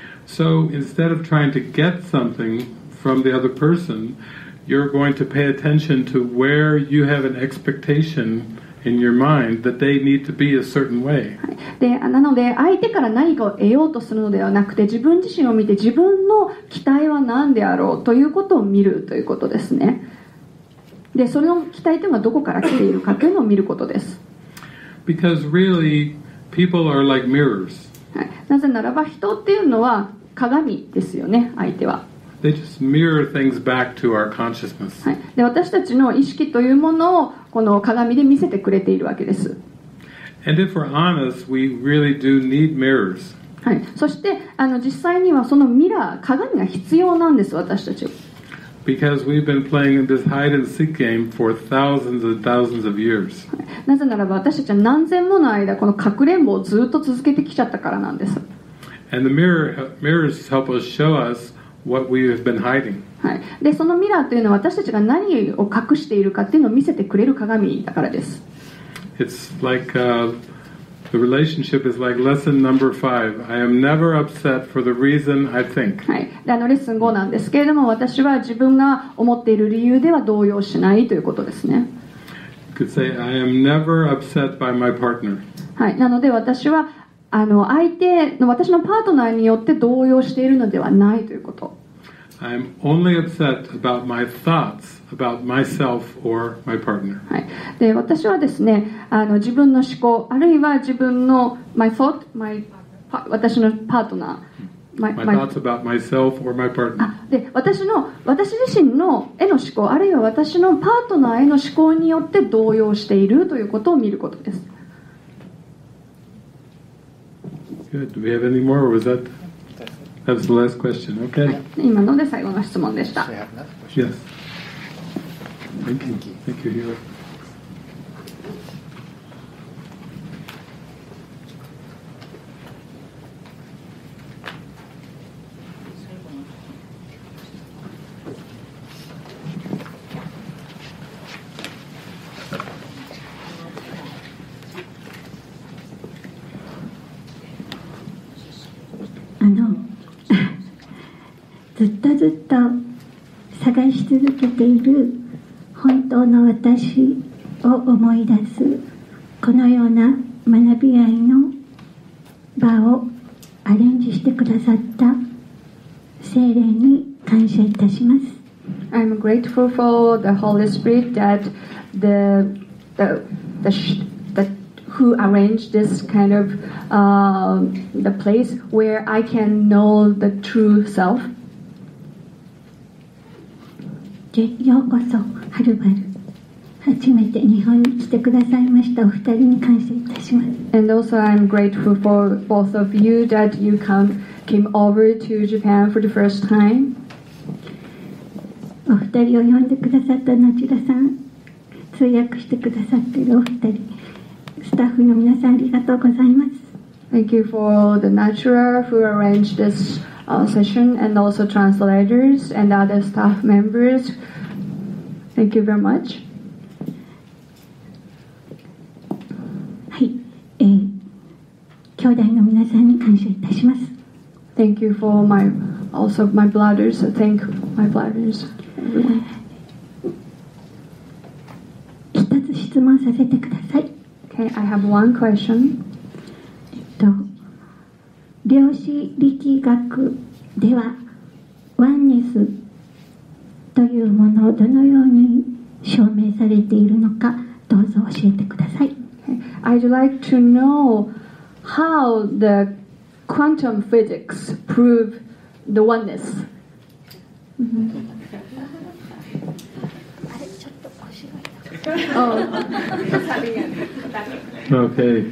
So instead of trying to get something from the other person, you're going to pay attention to where you have an expectation in your mind that they need to be a certain way. はい、でなので相手から何かを得ようとするのではなくて自分自身を見て自分の期待は何であろうということを見るということですね。でそれの期待というのはどこから来ているかというのを見ることです。 Because really, people are like mirrors. はい、なぜならば人っていうのは鏡ですよね相手は。 They just mirror things back to our consciousness. はい、で私たちの意識というものをこの鏡で見せてくれているわけです。 And if we're honest, we really do need mirrors. はい、そしてあの実際にはそのミラー鏡が必要なんです私たち。 Because we've been playing this hide and seek game for thousands and thousands of years. なぜならば私たちは何千もの間このかくれんぼをずっと続けてきちゃったからなんです。 And the mirror, mirrors help us show us what we have been hiding. はい、でそのミラーというのは私たちが何を隠しているかっていうのを見せてくれる鏡だからです。 It's like uh, the relationship is like lesson number five. I am never upset for the reason I think. はい、であのレッスンごなんですけれども私は自分が思っている理由では動揺しないということですね。 You could say, I am never upset by my partner. はい、なので私はあの相手の私のパートナーによって動揺しているのではないということ。 I am only upset about my thoughts about myself or my partner. はい、で私はですねあの自分の思考あるいは自分の my thought my 私のパートナー my, my thoughts about myself or my partner. あで私の私自身のへの思考あるいは私のパートナーへの思考によって動揺しているということを見ることです。 Good. Do we have any more, or was that that was the last question? Okay. 今ので最後の質問でした。 Yes. Thank you. Thank you, Hiro. あずっと探し続けている本当の私を思い出すこのような学び合いの場をアレンジしてくださった聖霊に感謝いたします。 I'm grateful for the Holy Spirit that the the the, the who arranged this kind of uh, the place where I can know the true self. ようこそはるばる初めて日本に来てくださいましたお二人に感謝いたします。 And also I'm grateful for both of you that you come came over to Japan for the first time. お二人を呼んでくださったナチュラさん、通訳してくださっているお二人、スタッフの皆さんありがとうございます。 Thank you for the Natura who arranged this uh, session and also translators and other staff members. Thank you very much. はい、えー、兄弟の皆さんに感謝いたします。 Thank you for my also my brothers. Thank my brothers. Everyone. 一つ質問させてください。 Okay, I have one question. えっと、量子力学ではワンネスというものをどのように証明されているのか、どうぞ教えてください。 I'd like to know how the quantum physics prove the oneness. Mm-hmm. Oh. Okay.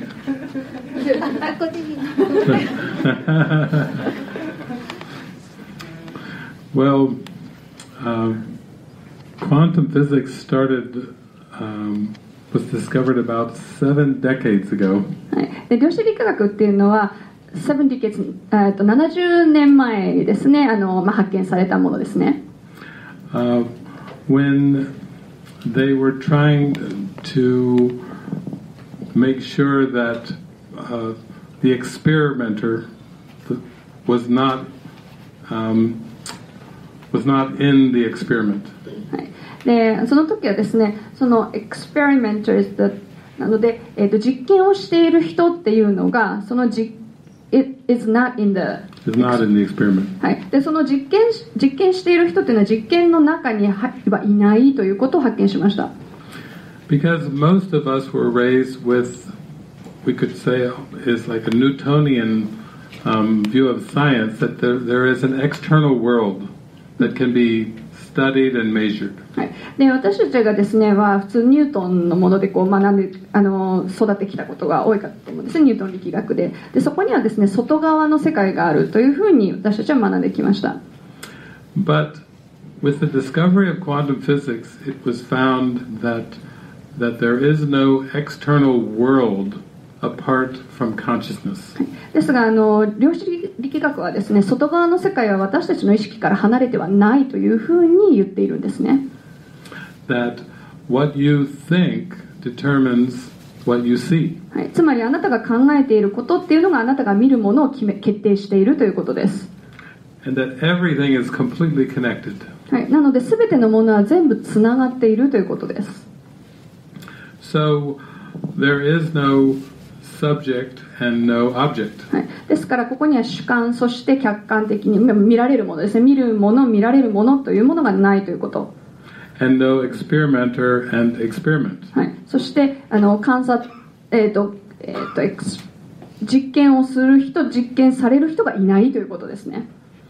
Well, uh, quantum physics started, um, was discovered about seven decades ago. はい、で量子力学っていうのはななじゅう、えー、とななじゅうねんまえですね、あの、まあ、発見されたものですね。 Uh, when they were trying to make sure that uh, the experimenter was not um, was not in the experiment. はい、でその時はですね、その experimenters なので、えー、と実験をしている人っていうのがその実 It is not in the is not in the experiment. はい、でその実験実験している人というのは実験の中にはいないということを発見しました。 Because most of us were raised with, we could say, is like a Newtonian um, view of science, that there, there is an external world that can be studied and measured. はい、で私たちがですねは普通ニュートンのものでこう学んであの育ってきたことが多いかと思うんですね、ニュートン力学で。でそこにはですね外側の世界があるというふうに私たちは学んできました。 But with the discovery of quantum physics, it was found that that there is no external world apart from consciousness. ですがあの量子力学はですね外側の世界は私たちの意識から離れてはないというふうに言っているんですね。 That what you think determines what you see. はい、つまりあなたが考えていることっていうのがあなたが見るものを決め決定しているということです。 And that everything is completely connected. はい、なので全てのものは全部つながっているということです。 So there is no subject and no object. はい、ですからここには主観そして客観的に見られるものですね、見るもの見られるものというものがないということ。 And no experimenter and experiment. はい、そしてあの観察、えーとえーと、エクス実験をする人実験される人がいないということですね。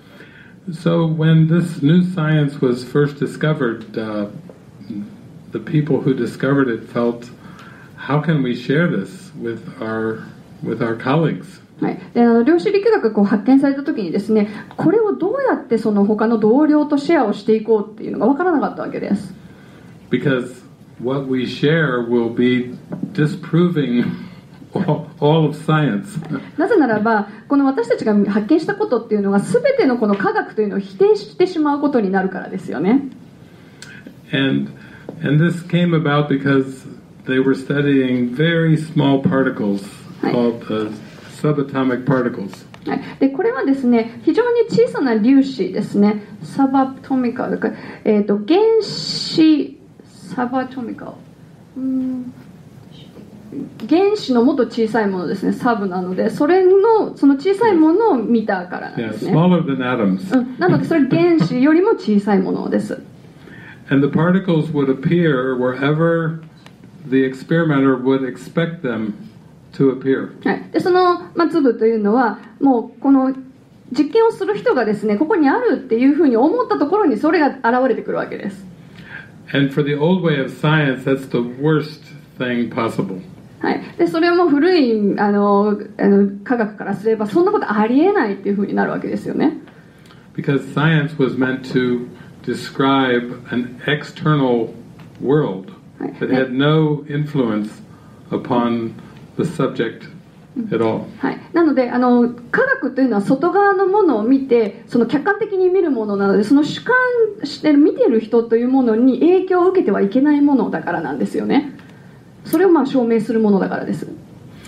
So when this new science was first discovered, uh, the people who discovered it felt, how can we share this with our with our colleagues? はい、であの量子力学がこう発見された時にですね、これをどうやってその他の同僚とシェアをしていこうっていうのが分からなかったわけです。 Because what we share will be disproving all, all of science. なぜならば、この私たちが発見したことっていうのが全てのこの科学というのを否定してしまうことになるからですよね。 And and this came about because they were studying very small particles called uh, subatomic particles. はい、でこれはですね非常に小さな粒子ですね。サバトミカル、えーと、原子サバトミカル、うーん原子のもっと小さいものですね。サブなのでそれのその小さいものを見たからなんですね。 Yeah, smaller than atoms. うん、なのでそれ原子よりも小さいものです。 And the particles would appear wherever the experimenter would expect them to appear. はい、でその、まあ、粒というのはもうこの実験をする人がですねここにあるっていうふうに思ったところにそれが現れてくるわけです。 And for the old way of science, that's the worst thing possible. はい、でそれはもう古いあのあの科学からすればそんなことありえないっていうふうになるわけですよね。 Because science was meant to describe an external world that had no influence upon the subject at all. はい、なのであの科学というのは外側のものを見てその客観的に見るものなのでその主観してる見てる人というものに影響を受けてはいけないものだからなんですよね。それをまあ証明するものだからです。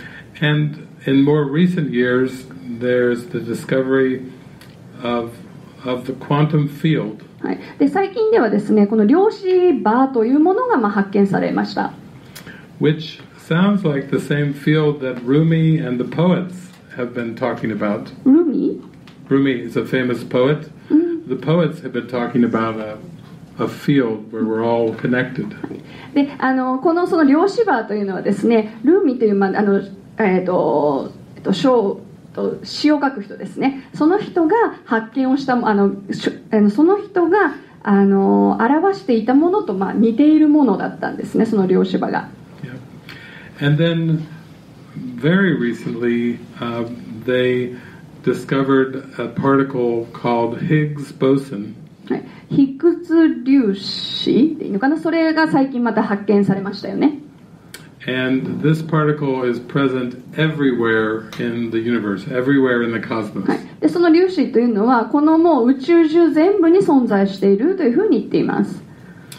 And in more recent years, there's the discovery of of the quantum field. はい、で最近ではですねこの量子場というものがまあ発見されました。 Which sounds like the same field that Rumi and the poets have been talking about. Rumi? Rumi is a famous poet. The poets have been talking about a, a field where we're all connected. であのこのその量子場というのはですねルーミという、まああのえーとえー、と書と詩を書く人ですね。その人が発見をしたあのその人があの表していたものとまあ似ているものだったんですね。その量子場が。 Yeah. And then very recently uh, they discovered a particle called Higgs boson. はい、ヒッグズ粒子っていうのかな、それが最近また発見されましたよね。 And this particle is present everywhere in the universe, everywhere in the cosmos. はい、でその粒子というのはこのもう宇宙中全部に存在しているというふうに言っています。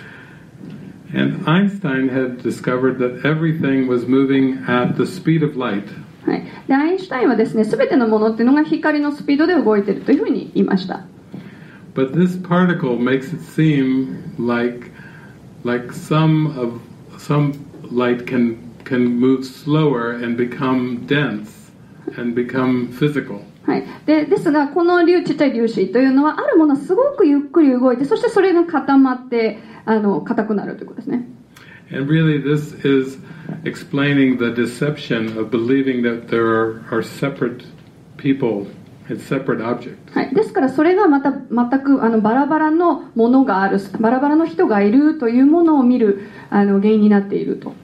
And Einstein had discovered that everything was moving at the speed of light. はい、でアインシュタインはですね、すべてのものっていうのが光のスピードで動いているというふうに言いました。 But this particle makes it seem like like some of some light can can move slower and become dense and become physical. はい、でですがこの粒ちっちゃい粒子というのはあるものはすごくゆっくり動いてそしてそれが固まってあの硬くなるということですね。 And really this is explaining the deception of believing that there are, are separate people and separate objects. はい、ですからそれがまた全くあのバラバラのものがあるバラバラの人がいるというものを見るあの原因になっていると。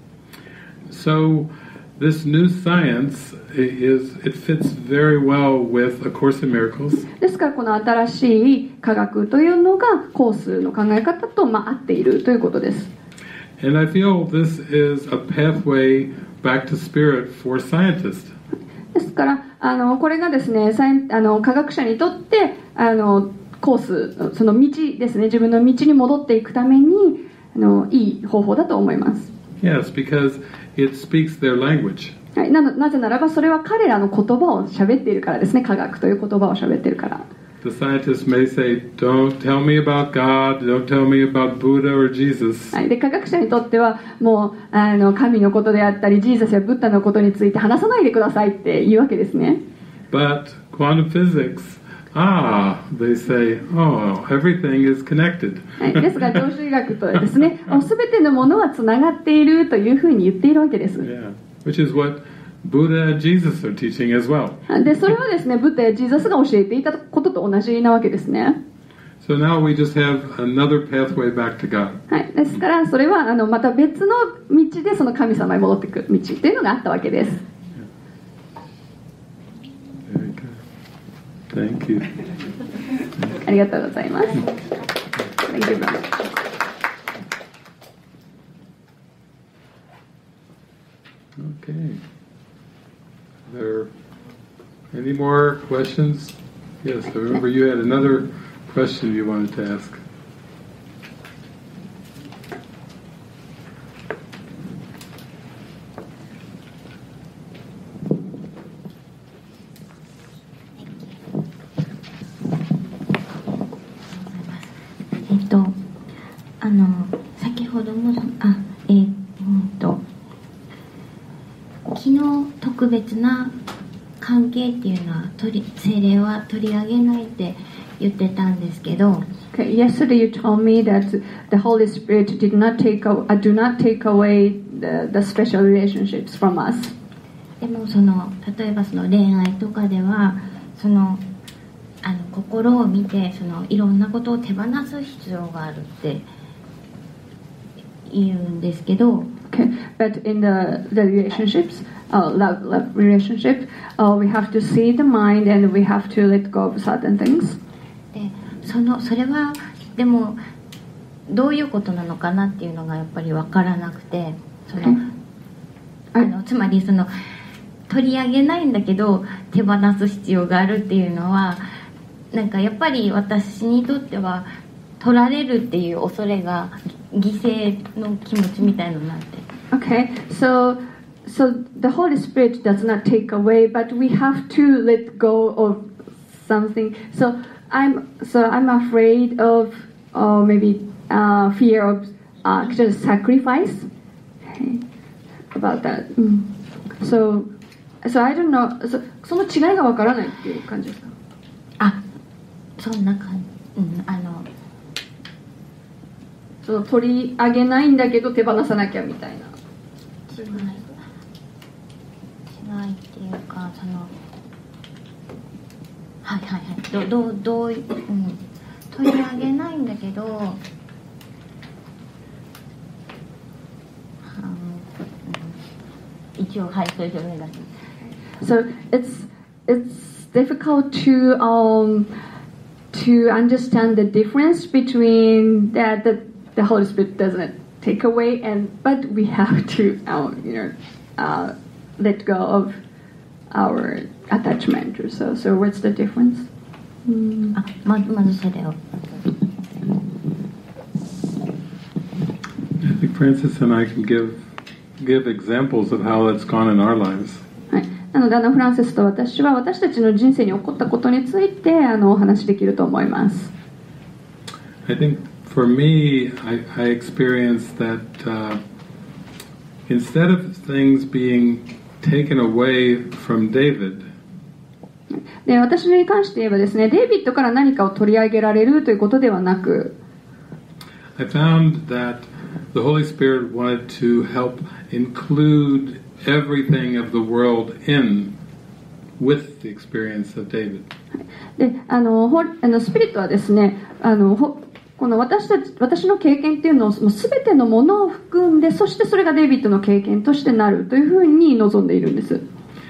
So this new science is it fits very well with A Course in Miracles. ですからこの新しい科学というのがコースの考え方とまあ合っているということです。 And I feel this is a pathway back to spirit for scientists. ですからあのこれがですねサインあの科学者にとってあのコースその道ですね自分の道に戻っていくためにあのいい方法だと思います。 Yes, because it speaks their language. はい、な, なぜならばそれは彼らの言葉を喋っているからですね。科学という言葉を喋っているから。 The scientists may say, "Don't tell me about God. Don't tell me about Buddha or Jesus." はい、で科学者にとってはもうあの神のことであったりジーザスやブッダのことについて話さないでくださいって言うわけですね。 But quantum physics, ah, they say, "Oh, everything is connected." はい、ですが量子学とですね、すべてのものはつながっているというふうに言っているわけです。 Yeah, which is what Buddha and Jesus are teaching as well. でそれはですね、ブッダやジーザスが教えていたことと同じなわけですね。 So now we just have another pathway back to God. はい、ですからそれはあのまた別の道でその神様に戻っていく道というのがあったわけです。 Very good. Thank you. ありがとうございます。Thank you very much. Okay. Are there any more questions? Yes, I remember you had another question you wanted to ask. の先ほどもあえー、うんと昨日特別な関係っていうのは取り聖霊は取り上げないって言ってたんですけど。 Okay, yesterday you told me that the Holy Spirit did not take away, uh, do not take away the, the special relationships from us. でもその例えばその恋愛とかではそのあの心を見てそのいろんなことを手放す必要があるって言うんですけど。 Okay, but in the the relationships, uh, love love relationship, uh, we have to see the mind and we have to let go of certain things. でそのそれはでもどういうことなのかなっていうのがやっぱり分からなくて、その、あのつまりその取り上げないんだけど手放す必要があるっていうのはなんかやっぱり私にとっては取られるっていう恐れが犠牲の気持ちみたいになって。 Okay, so so the Holy Spirit does not take away, but we have to let go of something. So I'm so I'm afraid of, or maybe uh, fear of uh, just sacrifice. Okay, about that. Mm. So so I don't know. So その違いがわからないっていう感じですか？ あ、そんな感じ。うん、あの。 その取り上げないんだけど手放さなきゃみたいな違い違いっていうかそのはいはいはいどどうどう、うん、取り上げないんだけど、うん、一応はいそれでお願いします。 So it's it's difficult to um to understand the difference between that the the Holy Spirit doesn't take away, and but we have to, uh, you know, uh, let go of our attachment or so. So what's the difference? Mm. あ、ままずそれを。 I think Francis and I can give give examples of how that's gone in our lives. はい。なのであのフランシスと私は私たちの人生に起こったことについてあのお話しできると思います。 I think for me, I, I experienced that uh, instead of things being taken away from David, で私に関して言えばですね、デイビッドから何かを取り上げられるということではなく、 I found that the Holy Spirit wanted to help include everything of the world in with the experience of David. であのほあのスピリットはですね、あのほこの私たち私の経験っていうのをもう全てのものを含んで、そしてそれがデイビッドの経験としてなるというふうに望んでいるんです。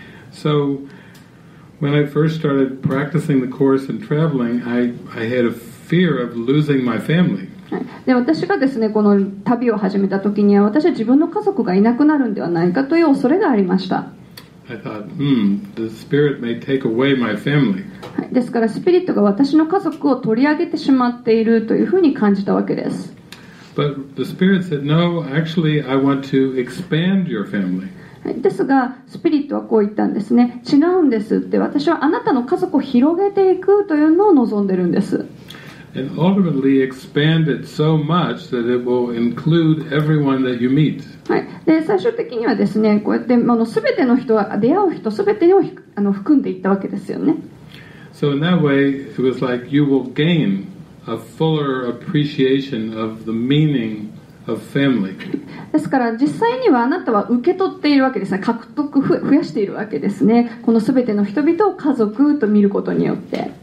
So when I first started practicing the course and traveling, I, I had a fear of losing my family. で私がですねこの旅を始めた時には私は自分の家族がいなくなるんではないかという恐れがありました。 I thought, hmm, the Spirit may take away my family. ですからスピリットが私の家族を取り上げてしまっているというふうに感じたわけです。 But the Spirit said, no, actually I want to expand your family. ですがスピリットはこう言ったんですね。違うんですって、私はあなたの家族を広げていくというのを望んでいるんです。 And ultimately expand it so much that it will include everyone that you meet. はい、で最終的にはですねこうやってあの全ての人は出会う人全てをあの含んでいったわけですよね。 So in that way, it was like you will gain a fuller appreciation of the meaning of family. ですから実際にはあなたは受け取っているわけですね。獲得増やしているわけですね。この全ての人々を家族と見ることによって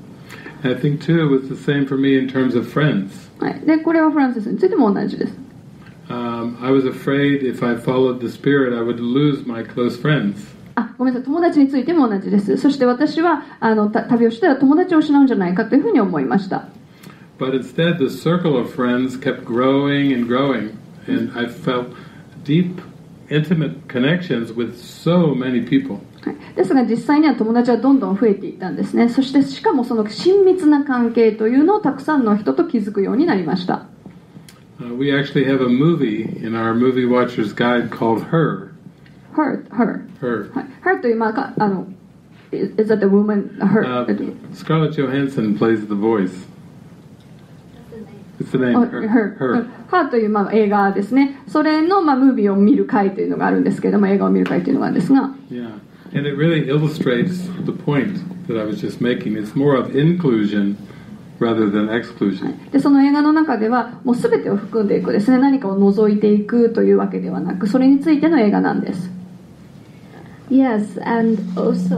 。I think too it was the same for me in terms of friends. はい、でこれはフランシスについても同じです。 Um, I was afraid if I followed the Spirit, I would lose my close friends. あ、ごめんなさい、友達についても同じです。そして私はあの旅をしたら友達を失うんじゃないかというふうに思いました。 But instead, the circle of friends kept growing and growing, and I felt deep, intimate connections with so many people. ですが実際には友達はどんどん増えていったんですね。そしてしかもその親密な関係というのをたくさんの人と築くようになりました。 Uh, we actually have a movie in our Movie Watcher's Guide called Her. Her, her. Her. Her というまああの is that the woman her? Uh, Scarlett Johansson plays the voice. It's the name. Oh, her. her. Her. ハーというまあ映画ですね。それのまあムービーを見る会というのがあるんですけれども、映画を見る会というのがあるんですが。 Yeah, and it really illustrates the point that I was just making. It's more of inclusion rather than exclusion. でその映画の中ではもう全てを含んでいくですね。何かを除いていくというわけではなく、それについての映画なんです。 Yes, and also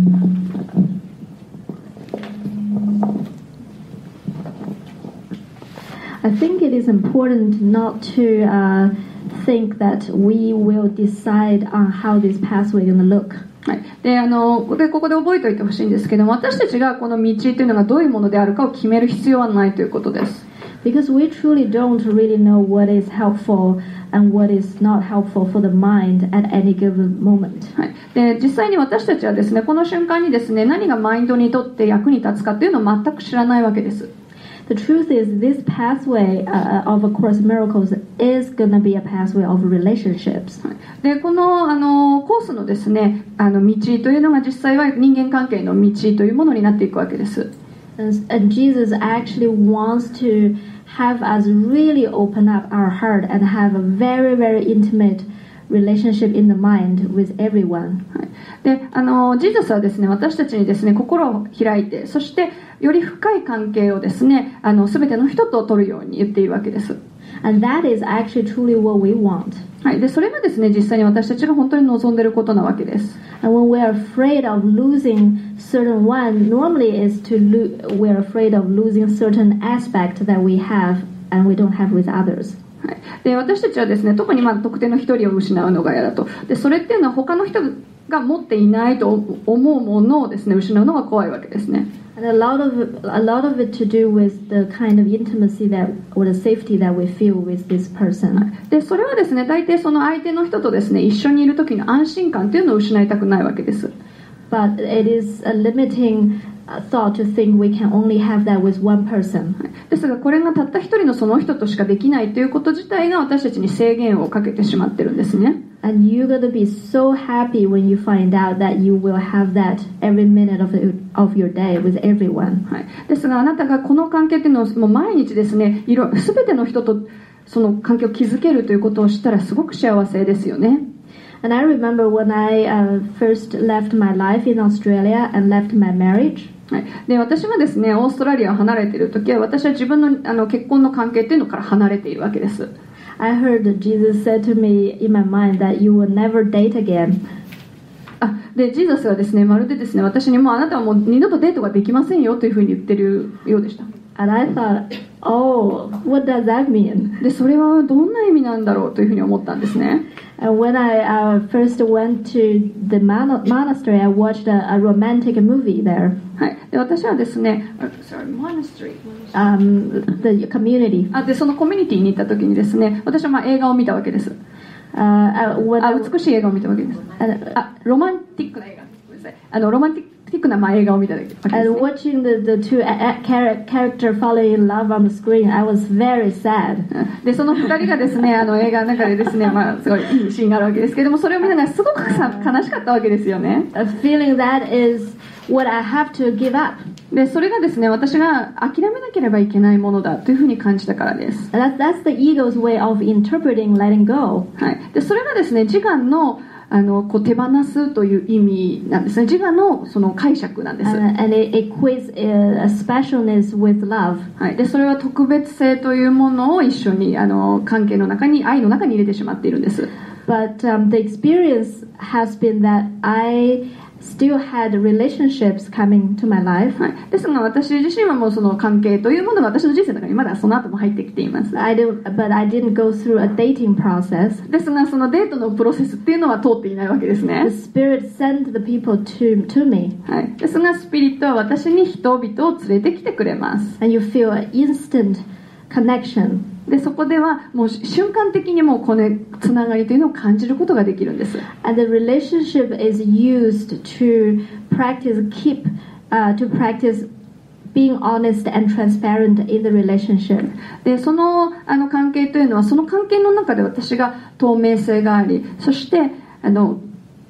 I think it is important not to uh, think that we will decide on how this pathway is going to look. はい、であのでここで覚えておいてほしいんですけども、私たちがこの道というのがどういうものであるかを決める必要はないということです。 Because we truly don't really know what is helpful and what is not helpful for the mind at any given moment. はい、で実際に私たちはですね、この瞬間にですね、何がマインドにとって役に立つかというのを全く知らないわけです。 The truth is, this pathway uh, of A Course in Miracles is going to be a pathway of relationships. でこのあのコースのですね、あの道というのが実際は人間関係の道というものになっていくわけです。 And, and Jesus actually wants to have us really open up our heart and have a very, very intimate relationship in the mind with everyone. であのジーザスはですね、私たちにですね、心を開いて、そしてより深い関係をですね、あの全ての人と取るように言っているわけです。 And that is actually truly what we want. はい、でそれがですね、実際に私たちが本当に望んでいることなわけです。 And when we are afraid of losing certain one, normally is to lo- we are afraid of losing certain aspect that we have and we don't have with others. はい、で私たちはですね、特にまあ特定の一人を失うのが嫌だと。でそれっていうのは他の人が持っていないと思うものをですね、失うのが怖いわけですね。 And a lot of a lot of it to do with the kind of intimacy that or the safety that we feel with this person. でそれはですね、大抵その相手の人とですね、一緒にいる時の安心感というのを失いたくないわけです。 But it is a limiting thought to think we can only have that with one person. ですがこれがたった一人のその人としかできないということ自体が私たちに制限をかけてしまってるんですね。 And you're going to be so happy when you find out that you will have that every minute of, the, of your day with everyone. はい、ですがあなたがこの関係っていうのをもう毎日ですね、いろ全ての人とその関係を築けるということを知ったらすごく幸せですよね。 And I remember when I uh, first left my life in Australia and left my marriage. はい、で私がですね、オーストラリアを離れている時は私は自分の、あの結婚の関係っていうのから離れているわけです。 I heard that Jesus said to me in my mind that you will never date again. あでジーザスはですね、まるでですね、私にもうあなたはもう二度とデートができませんよというふうに言ってるようでした。 And I thought, oh, what does that mean? でそれはどんな意味なんだろうというふうに思ったんですね。 And when I uh, first went to the mon- monastery, I watched a, a romantic movie there. はい、で私はですね、sorry, monastery, um, the community. あでそのコミュニティに行った時にですね、私はまあ映画を見たわけです。 Uh, uh, when あ I, 美しい映画を見たわけです。あロマンティックな映画。ごめんなさい。あのロマンティックなまあ映画を見たわけです、ね。 And watching the, the two character falling in love on the screen, I was very sad. でその二人がですね、あの映画の中でですね、まあすごいいいシーンがあるわけですけれども、それを見ながらすごくさ悲しかったわけですよね。 A feeling that is what I have to give up. でそれがですね、私が諦めなければいけないものだというふうに感じたからです。 That, that's the ego's way of interpreting letting go. はい。でそれがですね、自我のあのこう手放すという意味なんですね。自我のその解釈なんです。 Uh, and it equates a specialness with love. はい。でそれは特別性というものを一緒にあの関係の中に愛の中に入れてしまっているんです。 But um, the experience has been that I still had relationships coming to my life. はい、ですが私自身はもうその関係というものが私の人生の中にまだその後も入ってきています。 I didn't, but I didn't go through a dating process. ですがそのデートのプロセスっていうのは通っていないわけですね。 The Spirit sent the people to, to me. はい、ですがスピリットは私に人々を連れてきてくれます。 And you feel an instant connection. でそこではもう瞬間的にもうこのつながりというのを感じることができるんです。 And the relationship is used to practice, keep, uh, to practice being honest and transparent in the relationship. でそのあの関係というのはその関係の中で私が透明性があり、そしてあの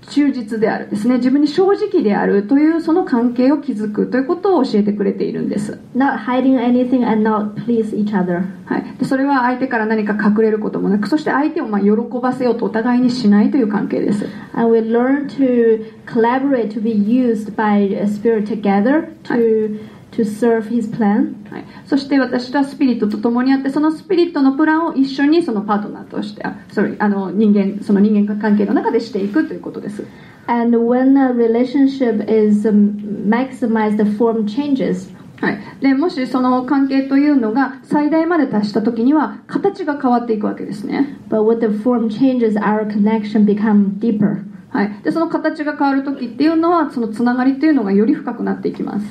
忠実であるですね、自分に正直であるというその関係を築くということを教えてくれているんです。 Not hiding anything and not please each other. はい、でそれは相手から何か隠れることもなく、そして相手をまあ喜ばせようとお互いにしないという関係です。 And we learn to collaborate, to be used by a Spirit together to, to serve His plan. はい、そして私とはスピリットと共にあって、そのスピリットのプランを一緒にそのパートナーとして、あ、sorry、あの人間、その人間関係の中でしていくということです。 And when a relationship is um, maximized, the form changes. はい、でもしその関係というのが最大まで達した時には形が変わっていくわけですね。 But when the form changes, our connection becomes deeper. はい、でその形が変わる時っていうのはそのつながりっていうのがより深くなっていきます。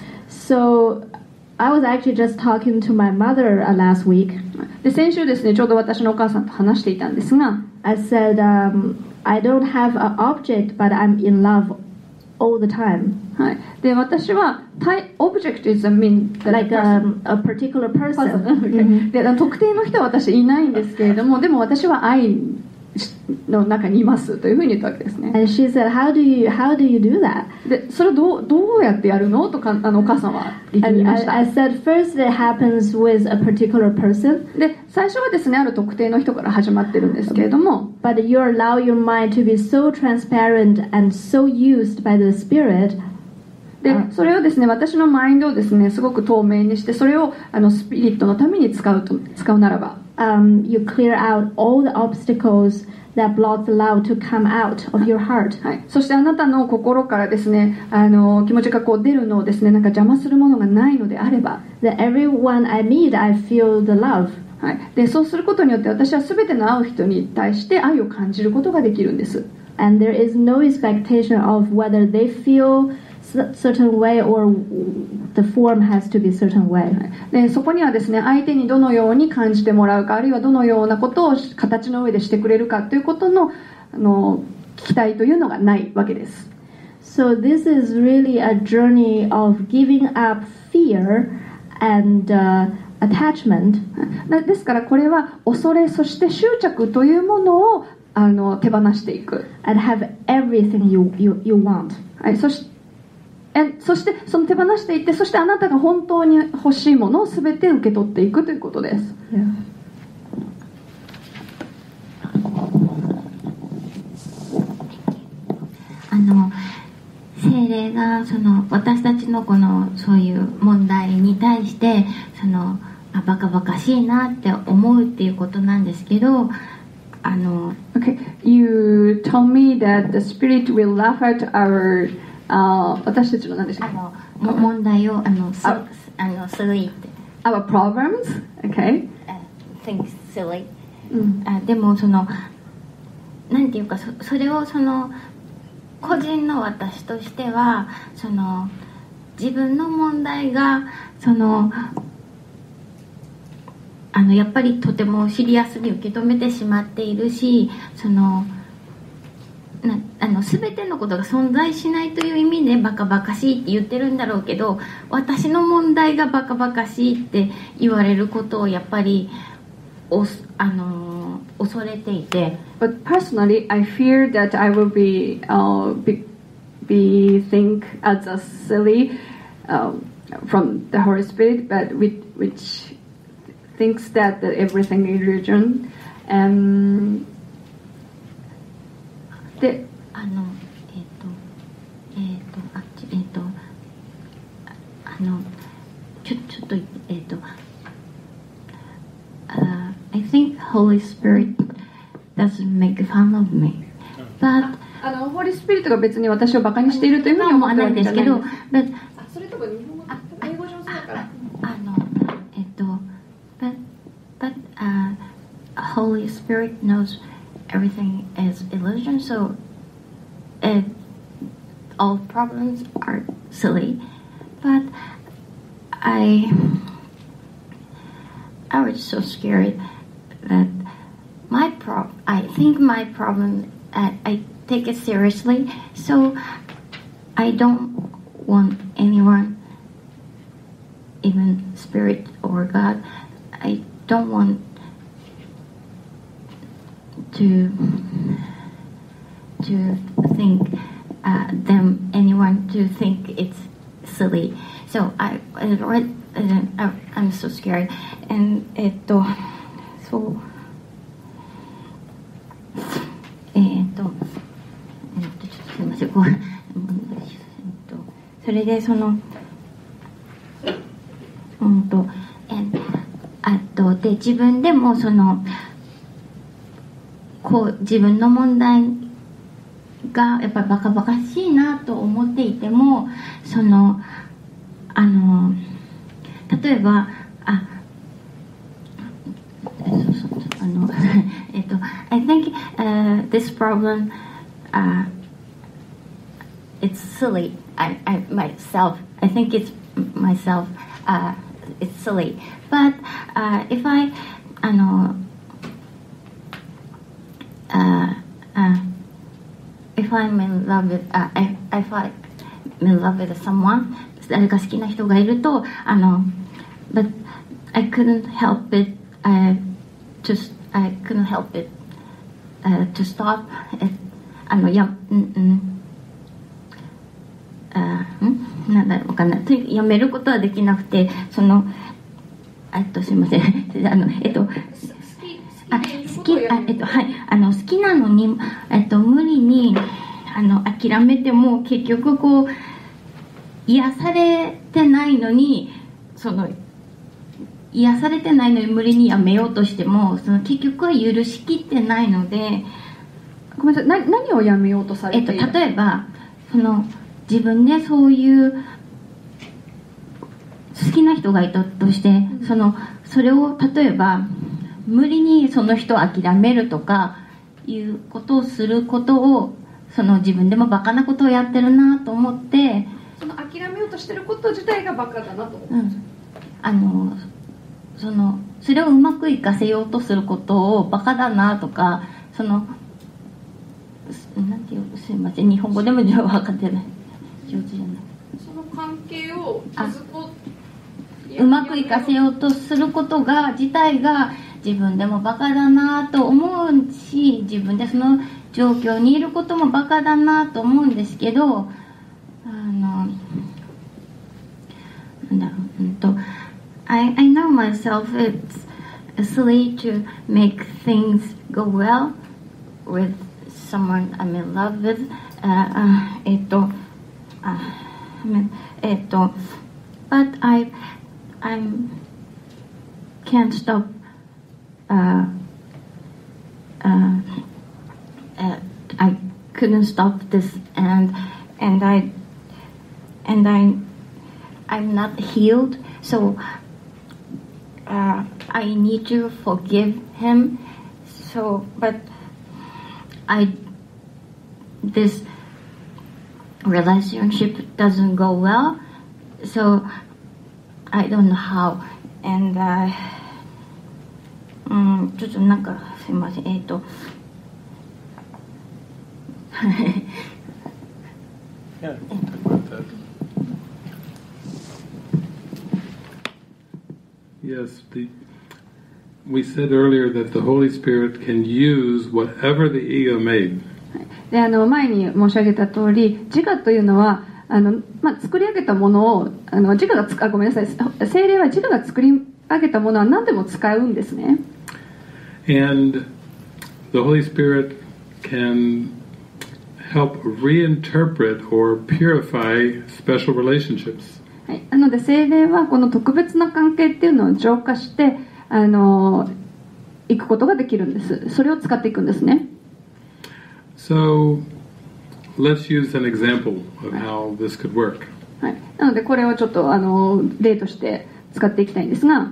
So I was actually just talking to my mother uh, last week. で先週ですね、ちょうど私のお母さんと話していたんですが、 I said, um, I don't have an object, but I'm in love all the time. はい、で私はオブジェクト is mean Like um, a particular person. で特定の人は私いないんですけれども、でも私は愛の中にいますというふうに言ったわけですね。 And she said, how do you, how do you do that? でそれをどう、どうやってやるのとかあのお母さんは言い And ました。 I, I said, first it happens with a particular person. で最初はですね、ある特定の人から始まってるんですけれども、 But you allow your mind to be so transparent and so used by the Spirit. でそれをですね、私のマインドをですねすごく透明にして、それをあのスピリットのために使うと使うならば、 Um, you clear out all the obstacles that block the love to come out of your heart. はい、そしてあなたの心からですね、あの気持ちがこう出るのをですね、なんか邪魔するものがないのであれば、 That everyone I meet, I feel the love. はい、でそうすることによって私は全ての会う人に対して愛を感じることができるんです。 And there is no expectation of whether they feel certain way or the form has to be certain way. でそこにはですね、相手にどのように感じてもらうか、あるいはどのようなことを形の上でしてくれるかということの、あの期待というのがないわけです。 So this is really a journey of giving up fear and、uh, attachment. ですからこれは恐れ、そして執着というものをあの手放していく。 And have everything you, you, you want. はい、そしてえそしてその手放していって、そしてあなたが本当に欲しいものを全て受け取っていくということです。 Yeah. あの聖霊がその私たちのこのそういう問題に対してそのあバカバカしいなって思うっていうことなんですけど、あの Okay, you told me that the Spirit will laugh at our、uh, 私たちの何でしたっあのも問題をあのすああのsilly って our problems, okay? uh, think silly、 うん、 あでもそのなんていうか そ, それをその個人の私としてはその自分の問題がそのあのやっぱりとてもシリアスに受け止めてしまっているし、そのなあの全てのことが存在しないという意味でバカバカしいって言ってるんだろうけど、私の問題がバカバカしいって言われることをやっぱりおあの恐れていて。 But personally, I fear that I will be uh, be, be think as a silly um, from the Holy Spirit, but with, which thinks that, that everything is religion. And で、 あのえっ、とえっ、とあっちえっ、とあのちょちょっとえっ、と、uh, I think Holy Spirit doesn't make fun of me, but あのホーリースピリットが別に私をバカにしているというふうに思ってるわけじゃないんですけど、 but それとか日本語英語上手だからあのえっ、と but but uh, Holy Spirit knows everything is illusion, so uh, all problems are silly. But I I was so scared that my prob I think my problem I, I take it seriously, so I don't want anyone, even spirit or God, I don't want to to think uh, them anyone to think it's silly. So I, I read, uh, I'm so scared. And えっとそうえっとえっとちょっとすみませんこうえっとそれでそのうんとえあとで自分でもそのこう自分の問題がやっぱりバカバカしいなと思っていてもそのあの例えばああのえっと I think、uh, this problem、uh, it's silly I, I myself I think it's myself、uh, it's silly but、uh, if I あのuh, uh, if I'm in love with、uh, if, if I'm in love with someone 誰か好きな人がいるとあの but I couldn't help it、uh, to I couldn't help it、uh, to stop it あのやうんうんあんなんだろうわかんないやめることはできなくてそのえっとすいませんあのえっとあ好きあえっとはいあの好きなのにえっと無理にあの諦めても結局こう癒されてないのにその癒されてないのに無理にやめようとしてもその結局は許しきってないのでごめんなさいな何をやめようとされている、 えっと、例えばその自分でそういう好きな人がいたとして、うん、そのそれを例えば無理にその人を諦めるとかいうことをすることをその自分でもバカなことをやってるなと思ってその諦めようとしてること自体がバカだなと思う、 うん、あのそのそれをうまくいかせようとすることをバカだなとかそのなんていうすいません日本語でも分かってない上手じゃないその関係を続こううまくいかせようとすることが自体が自分でもバカだなと思うし自分でその状況にいることもバカだなと思うんですけどあのなんだろう、うんと I, I know myself it's silly to make things go well with someone I'm in love with、uh, uh, えっと、uh, えっと but I I can't stop、uh, uh, uh, I couldn't stop this and and I and I I'm not healed so uh, I need to forgive him so but I this relationship doesn't go well so I don't know how and uh, うんちょっとなんかすいませんえっと Yeah, about that. Yes, the, we said earlier that the Holy Spirit can use whatever the ego made. であの前に申し上げた通り自我というのはあの、まあ、作り上げたものをあの自我がつあごめんなさい聖霊は自我が作り上げたものは何でも使うんですね。 And the Holy Spirit can help reinterpret or purify special relationships. はい、なので聖霊はこの特別な関係っていうのを浄化してあのいくことができるんです。それを使っていくんですね。 So let's use an example of how this could work. はい、なのでこれをちょっとあの例として使っていきたいんですが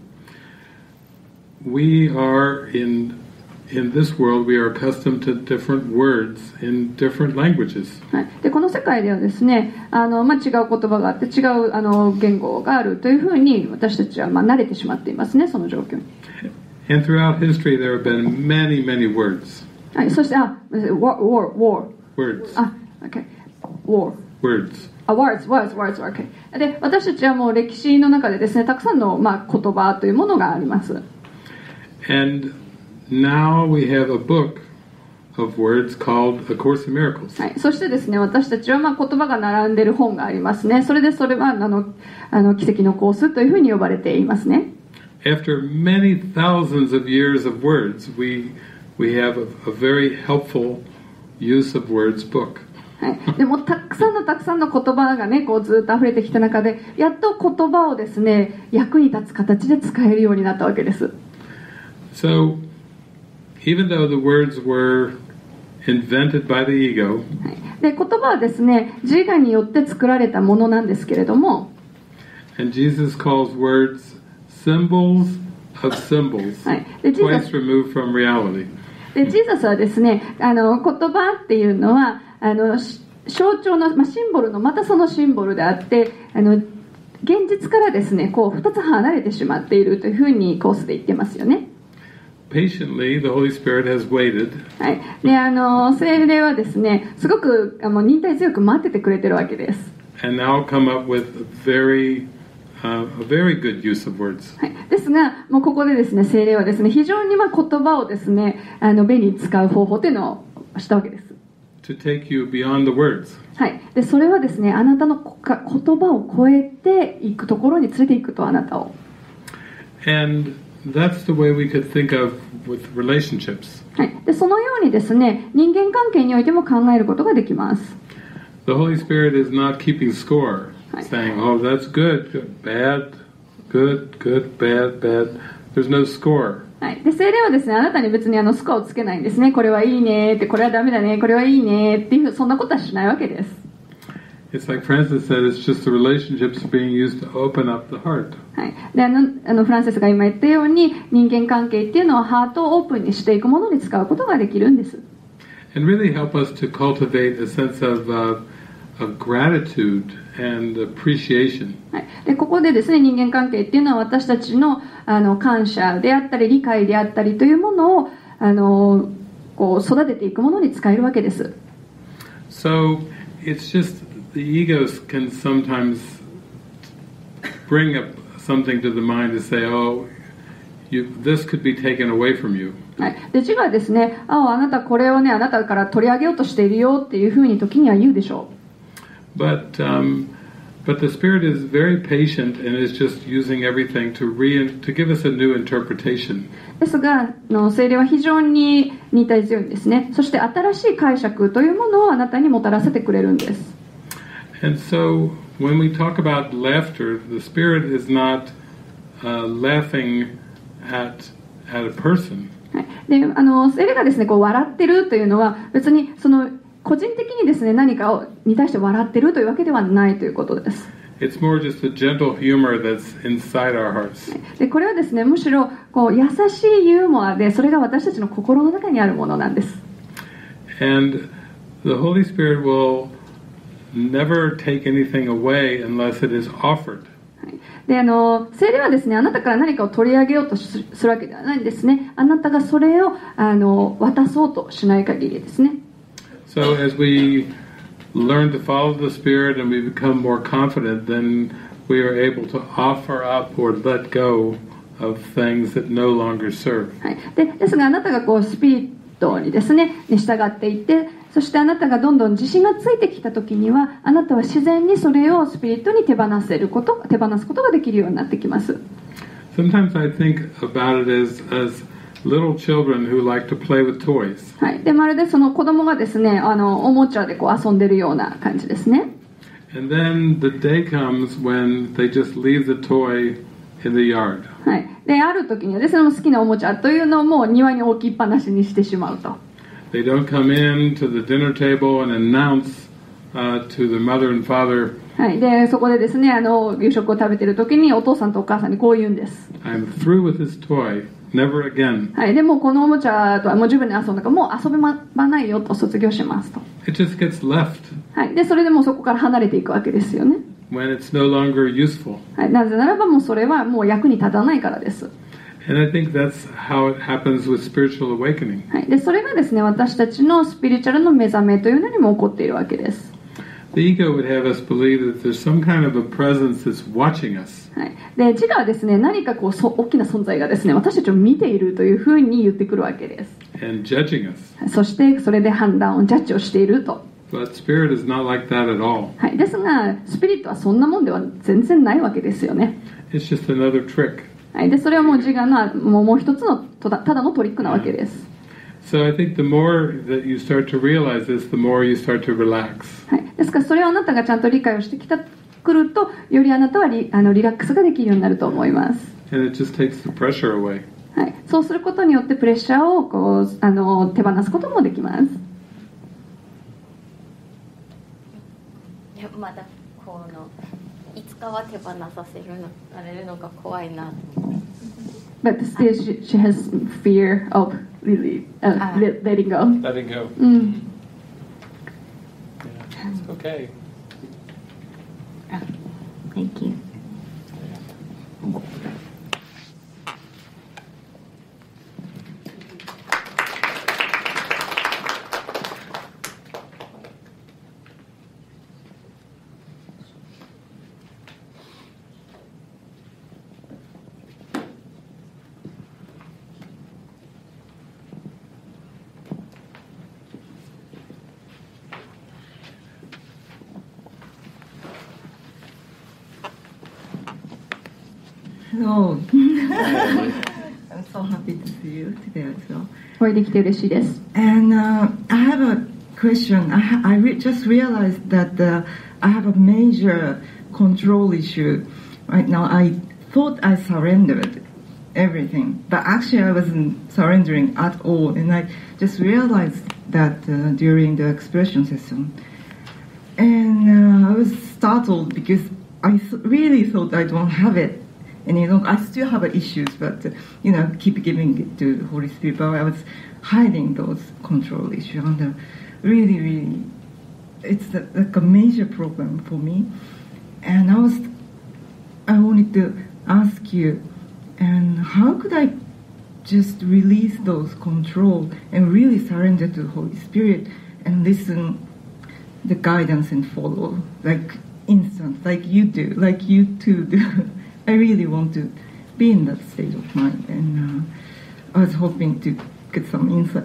We are in in this world we are accustomed to different words in different languages. はい、でこの世界ではですねあの、まあ、違う言葉があって違うあの言語があるというふうに私たちはまあ慣れてしまっていますねその状況に And throughout history there have been many many words. はい、そしてあ war war war Words. あ OK war Words. あ words words words OK で私たちはもう歴史の中でですねたくさんの、まあ、言葉というものがあります And now we have a book of words called A Course in Miracles. はい、そしてですね、私たちはまあ言葉が並んでいる本がありますね。それでそれはあのあの奇跡のコースというふうに呼ばれていますね。 After many thousands of years of words, we we have a, a very helpful use of words book. はい、でもたくさんのたくさんの言葉がね、こうずっと溢れてきた中で、やっと言葉をですね、役に立つ形で使えるようになったわけです。 So, even though the words were invented by the ego, はい、で言葉はですね、自我によって作られたものなんですけれども、 and Jesus calls words symbols of symbols, はい、で twice Jesus, removed from reality. でジーザスはですね、あの言葉っていうのはあの象徴の、まあ、シンボルのまたそのシンボルであって、あの現実からですね、こうふたつ離れてしまっているというふうにコースで言ってますよね。 Patiently, the Holy Spirit has waited. はい、であの聖霊はですね、すごくあの忍耐強く待っててくれてるわけです。 And now come up with a very, uh, a very good use of words. はい、ですが、もうここでですね、聖霊はですね、非常にまあ言葉をですね、あの便利に使う方法というのをしたわけです。 To take you beyond the words. はい、でそれはですね、あなたのこか言葉を超えていくところに連れていくと、あなたを。 And that's the way we could think of with relationships. はい、でそのようにですね、人間関係においても考えることができます。 The Holy Spirit is not keeping score, はい、 saying, oh, that's good, good, bad, good, good, bad, bad. There's no score. はい、で聖霊はですね、あなたに別にあのスコアをつけないんですね。これはいいねって、これはダメだね、これはいいねっていう、そんなことはしないわけです。 It's like Francis said, it's just the relationships being used to open up the heart. はい、であのあのフランセスが今言ったように、人間関係っていうのはハートをオープンにしていくものに使うことができるんです。 And really help us to cultivate a sense of, uh, of gratitude and appreciation. はい、でここでですね、人間関係っていうのは私たちの、あの感謝であったり理解であったりというものをあのこう育てていくものに使えるわけです。 So it's just the egos can sometimes bring up something to the mind to say, oh, you, this could be taken away from you. はい、で自我はですね、ああなたこれをね、あなたから取り上げようとしているよっていうふうに時には言うでしょう。But, um, but the Spirit is very patient and is just using everything to, re- to give us a new interpretation. ですが、の聖霊は非常に忍耐強いんですね。そして新しい解釈というものをあなたにもたらせてくれるんです。 And so when we talk about laughter, the Spirit is not uh, laughing at, at a person. はい、であの聖霊がですね、こう笑ってるというのは別にその個人的にですね、何かをに対して笑ってるというわけではないということです。 It's more just a gentle humor that's inside our hearts. でこれはですね、むしろこう優しいユーモアで、それが私たちの心の中にあるものなんです。 And the Holy Spirit will never take anything away unless it is offered. であの聖霊はですね、あなたから何かを取り上げようとするわけではないんですね。あなたがそれをあの渡そうとしない限りですね。 So as we learn to follow the Spirit and we become more confident, then we are able to offer up or let go of things that no longer serve. はい、でですがあなたがこうスピリットにですね、に従っていって、そしてあなたがどんどん自信がついてきたときには、あなたは自然にそれをスピリットに手放せること、手放すことができるようになってきます。 Sometimes I think about it as, as little children who like to play with toys. はい、でまるでその子供がですね、あのおもちゃでこう遊んでるような感じですね。 And then the day comes when they just leave the toy in the yard. はい、である時にはですね、好きなおもちゃというのをもう庭に置きっぱなしにしてしまうと。 They don't come in to the dinner table and announce uh, to the mother and father, はい、でそこでですね、あの夕食を食べている時にお父さんとお母さんにこう言うんです。 I'm through with this toy, never again. はい、でもこのおもちゃとはもう十分に遊んだからもう遊べばないよと、卒業しますと。 It just gets left はい、でそれでもうそこから離れていくわけですよね。 when it's no longer useful. はい、なぜならばもうそれはもう役に立たないからです。 And I think that's how it happens with spiritual awakening. はい、でそれがですね、私たちのスピリチュアルの目覚めというのにも起こっているわけです。 The ego would have us believe that there's some kind of a presence that's watching us. はい、で自我はですね、何かこうそ大きな存在がですね、私たちを見ているというふうに言ってくるわけです。 and judging us. そしてそれで判断をジャッジをしていると。 But spirit is not like that at all. はい、ですがスピリットはそんなもんでは全然ないわけですよね。 It's just another trick. はい、でそれはもう自我のもうもう一つのただただのトリックなわけです。 So I think the more that you start to realize this, the more you start to relax. はい、ですからそれをあなたがちゃんと理解をしてきたくると、よりあなたはリあのリラックスができるようになると思います。 And it just takes the pressure away. はい、そうすることによってプレッシャーをこうあの手放すこともできます。 いやまだこのいつかは手放させるのされるのが怖いなと思って。 But still, she, she has fear of really uh, Ah. let- letting go. Letting go. うん。 Yeah, it's okay. Thank you. Hello. I'm so happy to see you today as well. お会いできて嬉しいです。 And uh, I have a question. I, ha- I re- just realized that uh, I have a major control issue right now. I thought I surrendered everything, but actually I wasn't surrendering at all. And I just realized that uh, during the expression session. And uh, I was startled because I th- really thought I don't have it. And you know, I still have issues, but uh, you know, keep giving it to the Holy Spirit. But I was hiding those control issues, and uh, really, really, it's uh, like a major problem for me. And I was, I wanted to ask you, and how could I just release those control and really surrender to the Holy Spirit and listen the guidance and follow, like instant, like you do, like you two do. I really want to be in that state of mind, and uh, I was hoping to get some insight.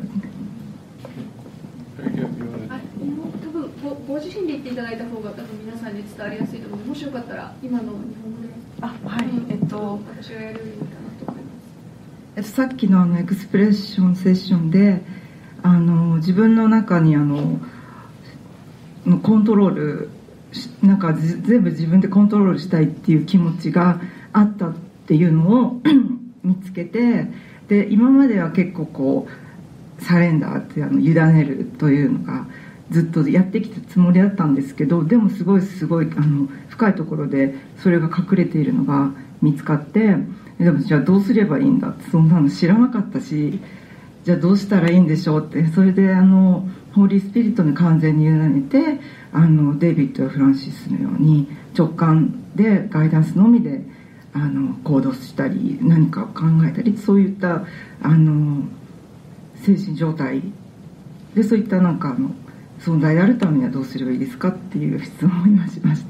Very good. You wanna- はい、多分ごご自身で言っていただいた方が多分皆さんに伝わりやすいと思うので、もしよかったら今の日本語で、 あ、はい、えっと、 私がやるよりいいかなと思います。 えっとさっきのあのエクスプレッションセッションで、あの自分の中にあののコントロールしなんかじ全部自分でコントロールしたいっていう気持ちがあったっていうのを見つけて、で今までは結構こうサレンダーってあの委ねるというのがずっとやってきたつもりだったんですけど、でもすごいすごいあの深いところでそれが隠れているのが見つかって、でもじゃあどうすればいいんだって、そんなの知らなかったし、じゃあどうしたらいいんでしょうって、それであのホーリースピリットに完全に委ねて、あのデイビッドやフランシスのように直感でガイダンスのみであの行動したり何かを考えたり、そういったあの精神状態で、そういったなんかあの存在であるためにはどうすればいいですかっていう質問を今しました。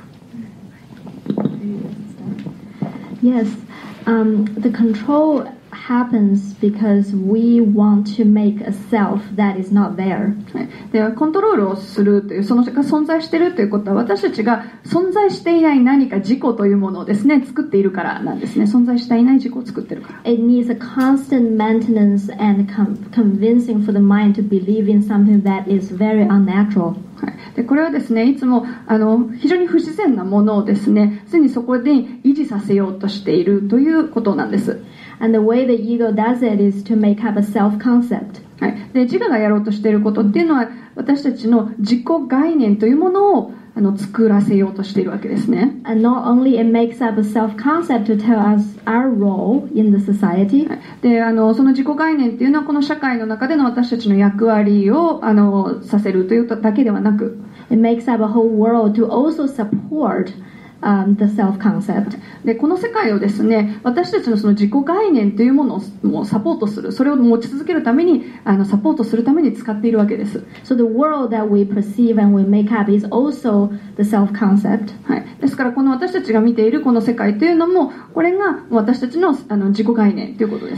Yes, um, the control happens because we want to make a self that is not there. でコントロールをするという、そのが存在しているということは、私たちが存在していない何か自己というものをですね作っているからなんですね。存在していない自己を作っているから。 It needs a constant maintenance and com- convincing for the mind to believe in something that is very unnatural. はい、でこれはですね、いつもあの非常に不自然なものをですね、常にそこで維持させようとしているということなんです。 And the way the ego does it is to make up a self-concept. はい、で自我がやろうとしていることっていうのは、私たちの自己概念というものをあの作らせようとしているわけですね。 And not only it makes up a self-concept to tell us our role in the society, であのその自己概念っていうのは、この社会の中での私たちの役割をあのさせるというだけではなく、 it makes up a whole world to also support um, the self-concept. でこの世界をですね、私たちのその自己概念というものをもうサポートする、それを持ち続けるためにあのサポートするために使っているわけです。 So the world that we perceive and we make up is also the self-concept. はい、ですからこの私たちが見ているこの世界というのも、これが私たちのあの自己概念ということです。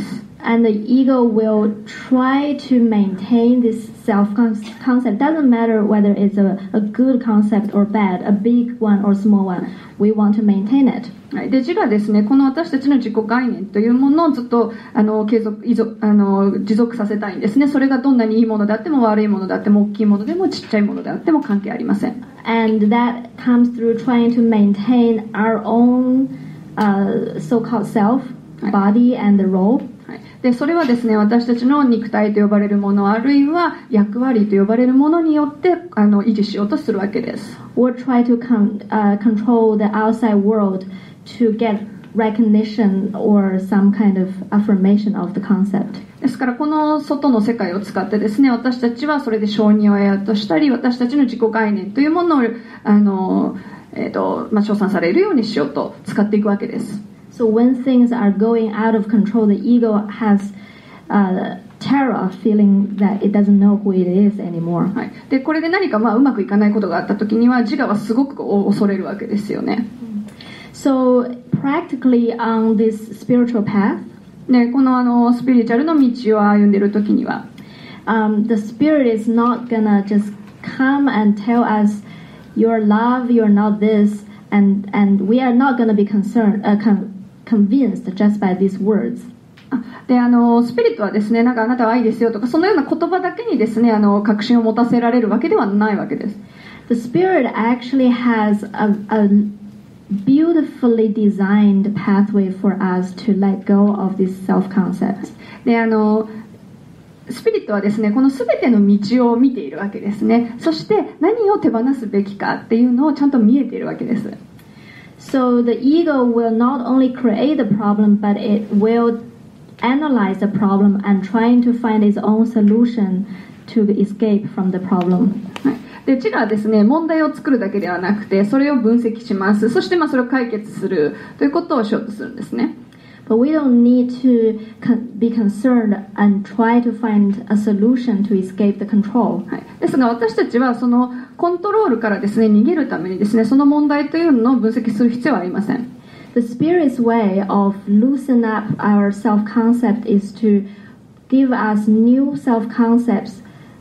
And the ego will try to maintain this self-concept. Doesn't matter whether it's a, a good concept or bad, a big one or small one. We want to maintain it. はい、で自我ですね、この私たちの自己概念というものをずっとあの継続依存あの持続させたいんですね。それがどんなにいいものであっても悪いものであっても大きいものでもちっちゃいものであっても関係ありません。 And that comes through trying to maintain our own uh, so-called self, body, and the role. でそれはですね、私たちの肉体と呼ばれるものあるいは役割と呼ばれるものによってあの維持しようとするわけです。 Or try to con- uh, control the outside world to get recognition or some kind of affirmation of the concept. ですからこの外の世界を使ってですね、私たちはそれで承認を得ようとしたり、私たちの自己概念というものをあの、えーとまあ、称賛されるようにしようと使っていくわけです。 So when things are going out of control, the ego has uh, terror, feeling that it doesn't know who it is anymore. はい、でこれで何かまあうまくいかないことがあった時には自我はすごく恐れるわけですよね。 So practically on this spiritual path, ね、このあのスピリチュアルの道を歩んでいる時には、 um, the spirit is not gonna just come and tell us, "You're love, you're not this," and and we are not gonna be concerned, uh, con- convinced just by these words. であのスピリットはですね、なんかあなたは愛ですよとかそのような言葉だけにですね、あの確信を持たせられるわけではないわけです。 The spirit actually has a, a beautifully designed pathway for us to let go of these self-concepts. であのスピリットはですね、このすべての道を見ているわけですね。そして何を手放すべきかっていうのをちゃんと見えているわけです。 So the ego will not only create the problem, but it will analyze the problem and trying to find its own solution to escape from the problem. はい、で自我はですね、問題を作るだけではなくてそれを分析します。そしてまあそれを解決するということをしようとするんですね。 But we don't need to be concerned and try to find a solution to escape the control. はい、ですが私たちはそのコントロールからですね、逃げるためにですね、その問題というのを分析する必要はありません。 The Spirit's way of loosen up our self-concept is to give us new self-concepts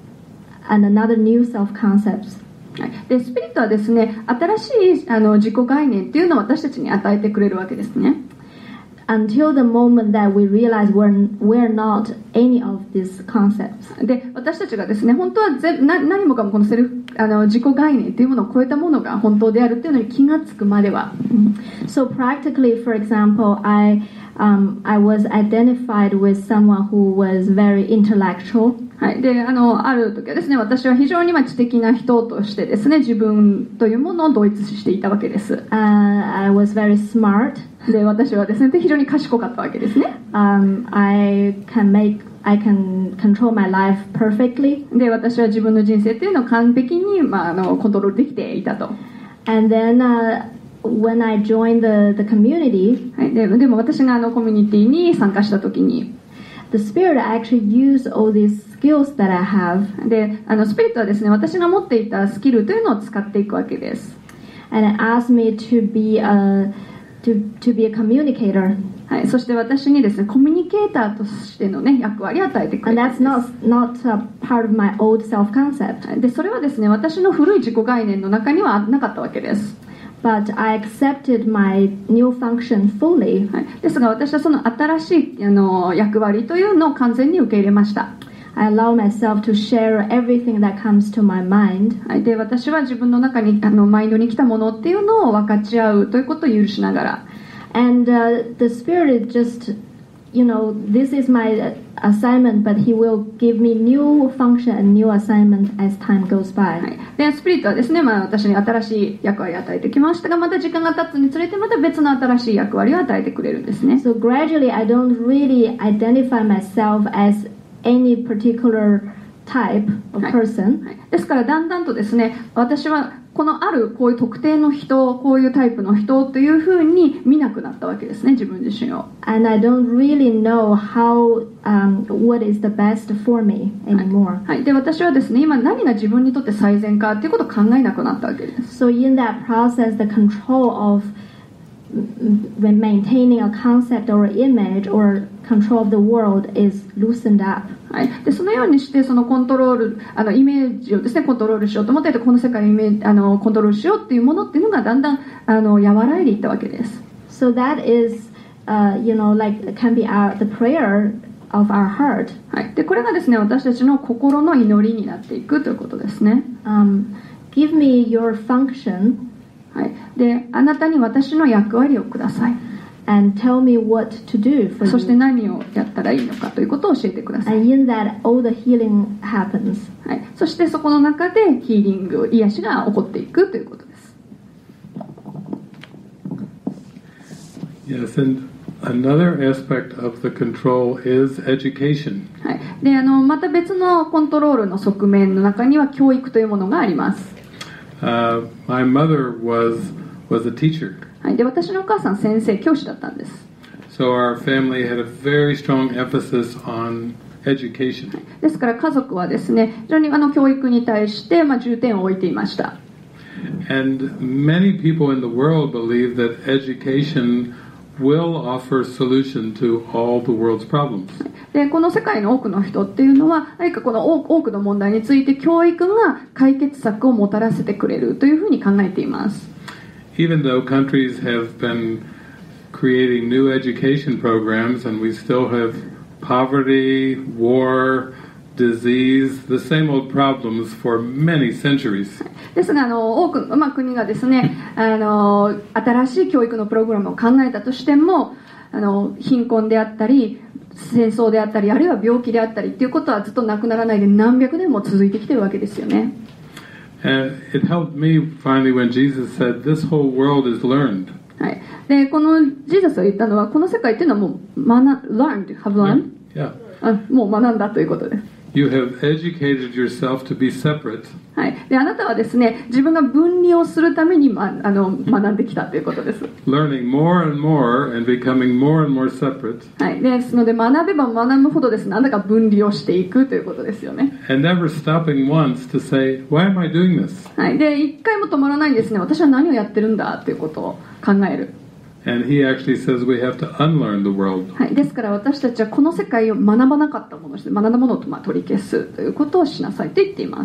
and another new self-concepts. はい、でスピリットはですね、新しいあの自己概念っていうのを私たちに与えてくれるわけですね。 Until the moment that we realize we're, we're not any of these concepts. で私たちがですね、本当はぜな何もかもこのセルフあの自己概念というものを超えたものが本当であるというのに気がつくまでは。 So practically, for example, I, um, I was identified with someone who was very intellectual. はい、で あ, のある時はですね、私は非常に知的な人としてですね、自分というものを同一視していたわけです。 Uh, I was very smart. で私はですね、非常に賢かったわけですね。 Um, I can make, I can control my life perfectly. で私は自分の人生というのを完璧に、まあ、あのコントロールできていたと。 And then, uh, when I joined the, the community, はい、で, でも私があのコミュニティに参加した時に、 the Spirit actually used all these skills that I have. であのスピリットはですね、私が持っていたスキルというのを使っていくわけです。 And it asked me to be a To, to be a communicator. はい、そして私にですね、コミュニケーターとしての、ね、役割を与えてくれたんです。 And that's not, not a part of my old self-concept. でそれはですね、私の古い自己概念の中にはなかったわけです。 But I accepted my new function fully. はい、ですが私はその新しいあの役割というのを完全に受け入れました。 I allow myself to share everything that comes to my mind. はい、で私は自分の中にあのマインドに来たものっていうのを分かち合うということを許しながら。 And uh, the Spirit just, you know, this is my assignment, but He will give me new function and new assignment as time goes by. はい、でスピリットはですね、まあ、私に新しい役割を与えてきましたが、また時間が経つにつれてまた別の新しい役割を与えてくれるんですね。 So gradually, I don't really identify myself as any particular type of person. はいはい、ですからだんだんとですね、私はこのあるこういう特定の人、こういうタイプの人というふうに見なくなったわけですね、自分自身を。 And I don't really know how, um, what is the best for me anymore. はいはい、で私はですね、今何が自分にとって最善かということを考えなくなったわけです。 So in that process, the control of when maintaining a concept or image or control of the world is loosened up. はい、でそのようにしてそのコントロールあのイメージをですねコントロールしようと思っていてこの世界をイメージあのコントロールしようっていうものっていうのがだんだんあの和らいでいったわけです。 So that is, uh, you know, like can be our the prayer of our heart. はい、でこれがですね私たちの心の祈りになっていくということですね。 Um, give me your function. はい、であなたに私の役割をください。 And tell me what to do for そして you. 何をやったらいいのかということを教えてください。 And in that, all the healing happens. はい、そしてそこの中でヒーリング、癒しが起こっていくということです。 Yes, and another aspect of the control is education. はい、であのまた別のコントロールの側面の中には教育というものがあります。 Uh, my mother was was a teacher. はい、で私のお母さん先生教師だったんです。 So our family had a very strong emphasis on education. ですから家族はですね非常にあの教育に対して、まあ、重点を置いていました。 And many people in the world believe that education will offer solution to all the world's problems. でこの世界の多くの人っていうのは何かこの多くの問題について教育が解決策をもたらせてくれるというふうに考えています。 Even though countries have been creating new education programs and we still have poverty, war, disease, the same old problems for many centuries. ですがあの多く、まあ、国がですねあの新しい教育のプログラムを考えたとしてもあの貧困であったり戦争であったりあるいは病気であったりっていうことはずっとなくならないで何百年も続いてきているわけですよね。 And it helped me finally when Jesus said, "This whole world is learned." はい、でこのジーザスが言ったのはこの世界っていうのはもう学 learned, have learned、 Yeah. あもう学んだということです。 You have educated yourself to be separate. はい、であなたはですね自分が分離をするために、ま、あの学んできたということです。 Learning more and more and becoming more and more separate. はい、ですので学べば学ぶほどですねなんだか分離をしていくということですよね。 And never stopping once to say, "Why am I doing this?" はい、で一回も止まらないんですね私は何をやってるんだということを考える。 And he actually says we have to unlearn the world. はい、ですから私たちはこの世界を学ばなかったものをして学んだものをまあ取り消すということをしなさいと言っています。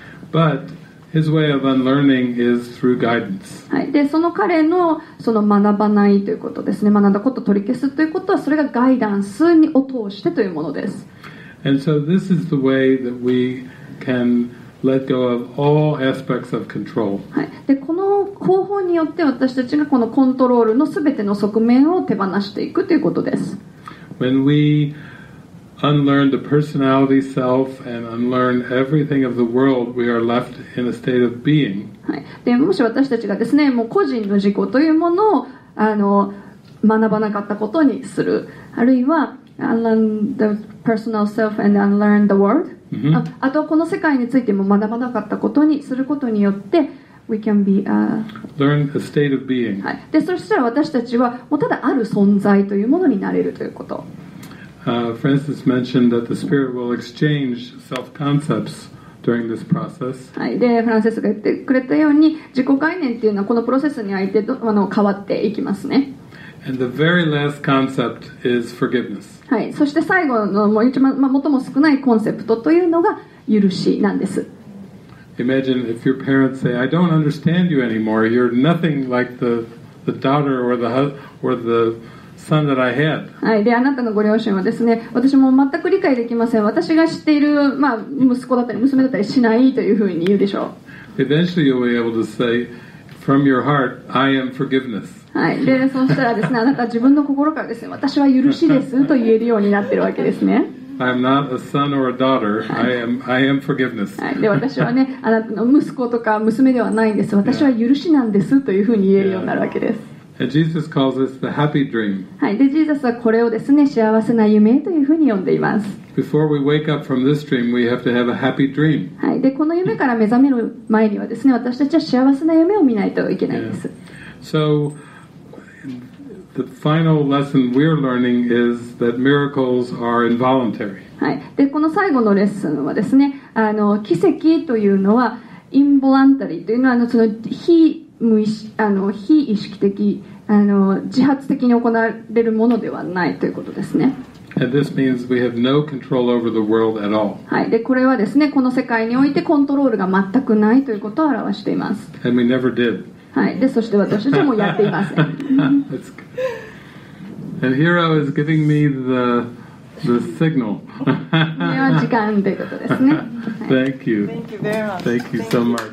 But his way of unlearning is through guidance. はい、でその彼のその学ばないということですね学んだことを取り消すということはそれがガイダンスにを通してというものです。 And so this is the way that we can let go of all aspects of control. はい、でこの方法によって私たちがこのコントロールのすべての側面を手放していくということです。 When we unlearn the personality self and unlearn everything of the world, we are left in a state of being. はい、でもし私たちがですねもう個人の自己というものをあの学ばなかったことにするあるいは unlearn the personal self and unlearn the world、mm-hmm. あ, あとこの世界についても学ばなかったことにすることによって we can be、uh, learn a state of being、 はい、でそしたら私たちはもうただある存在というものになれるということ。 Uh, Francis mentioned that the Spirit will exchange self-concepts during this process. はい、でフランセスが言ってくれたように自己概念っていうのはこのプロセスにおいてどあの変わっていきますね。 And the very last concept is forgiveness. はい、そして最後のもう一番、まあ、最も少ないコンセプトというのが許しなんです。 Imagine if your parents say, "I don't understand you anymore. You're nothing like the the daughter or the hu- or the son that I had." はい、であなたのご両親はですね私も全く理解できません私が知っている、まあ、息子だったり娘だったりしないというふうに言うでしょう。Eventually you'll be able to say, "From your heart, I am forgiveness." はい、でそうしたらですねあなたは自分の心からですね私は許しですと言えるようになっているわけですね。 I'm not a son or a daughter. I am, I am forgiveness. はい、で私はねあなたの息子とか娘ではないんです私は許しなんですというふうに言えるようになるわけです。 And Jesus calls this the happy dream. はい、でジーザスはこれをですね幸せな夢というふうに呼んでいます。 Before we wake up from this dream, we have to have a happy dream. はい、でこの夢から目覚める前にはですね私たちは幸せな夢を見ないといけないんです。 Yeah. So the final lesson we're learning is that miracles are involuntary. はい、でこの最後のレッスンはですねあの奇跡というのはインボランタリーというのはあのその非無意識あの非意識的あの自発的に行われるものではないということですね。 And this means we have no control over the world at all. はい、でこれはですね、この世界においてコントロールが全くないということを表しています。 And we never did. はい、でそして私たちもやっていません。 That's good. And Hiro is giving me the the signal. これは時間ということですね。はい、 Thank you. Thank you very much. Thank you so much.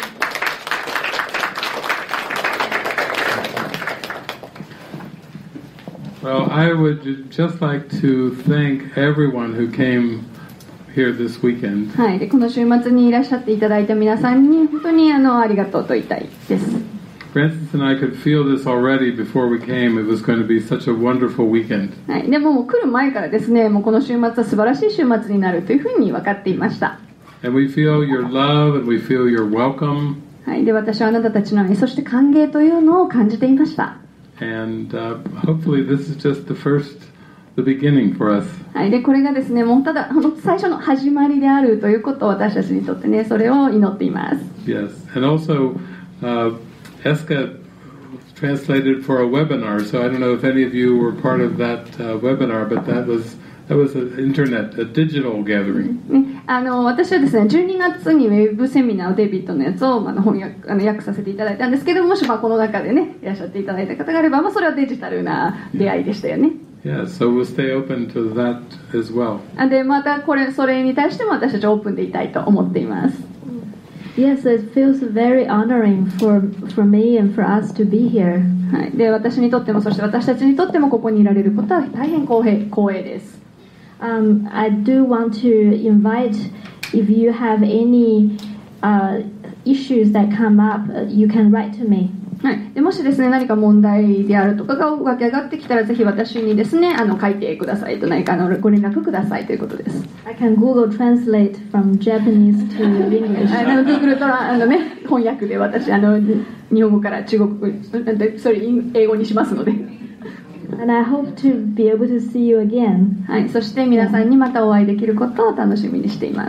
Well, I would just like to thank everyone who came here this weekend. はい、でこの週末にいらっしゃっていただいた皆さんに本当にあのありがとうと言いたいです。 Francis and I could feel this already before we came. It was going to be such a wonderful weekend. はい、でももう来る前からですね、もうこの週末は素晴らしい週末になるというふうに分かっていました。 And we feel your love and we feel your welcome. はい、で私はあなたたちの愛、そして歓迎というのを感じていました。 And uh, hopefully this is just the first, the beginning for us. はい、でこれがですね、もうただ最初の始まりであるということを私たちにとってね、それを祈っています。 Yes, and also uh, Eska translated for a webinar, so I don't know if any of you were part of that uh, webinar, but that was that was an internet, a digital gathering. ね、あの私はですね、じゅうにがつにウェブセミナーをデイビッドのやつをあの翻訳あの訳させていただいたんですけど、もしまあこの中でねいらっしゃっていただいた方があれば、まあそれはデジタルな出会いでしたよね。 Yeah, so we'll stay open to that as well. でまたこれそれに対しても私たちオープンでいたいと思っています。 Yes, it feels very honoring for for me and for us to be here. はい、で私にとってもそして私たちにとってもここにいられることは大変光栄光栄です。 Um, I do want to invite, if you have any uh, issues that come up, uh, you can write to me. はい、でもしですね何か問題であるとかが湧き上がってきたらぜひ私にですねあの書いてくださいと何かのご連絡くださいということです。 I can Google translate from Japanese to English. あの Google トラあのね翻訳で私あの日本語から中国語それ英語にしますので。 And I hope to be able to see you again. はい、そして皆さんにまたお会いできることを楽しみにしています。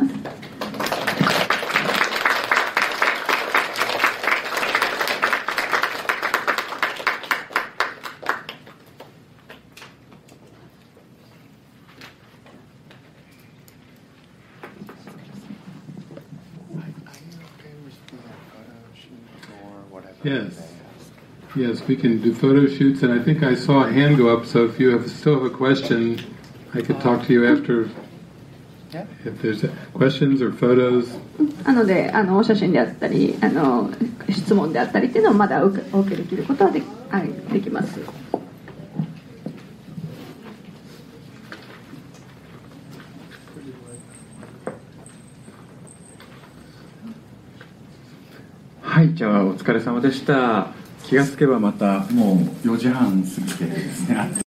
Yes, yes, we can do photo shoots, and I think I saw a hand go up. So if you have, still have a question, I could talk to you after. If there's questions or photos. なのであのお写真であったりあの質問であったりっていうのをまだお受けできることはで、はい、できます。 はい、じゃあお疲れ様でした。気がつけばまたもうよじはん過ぎてですね。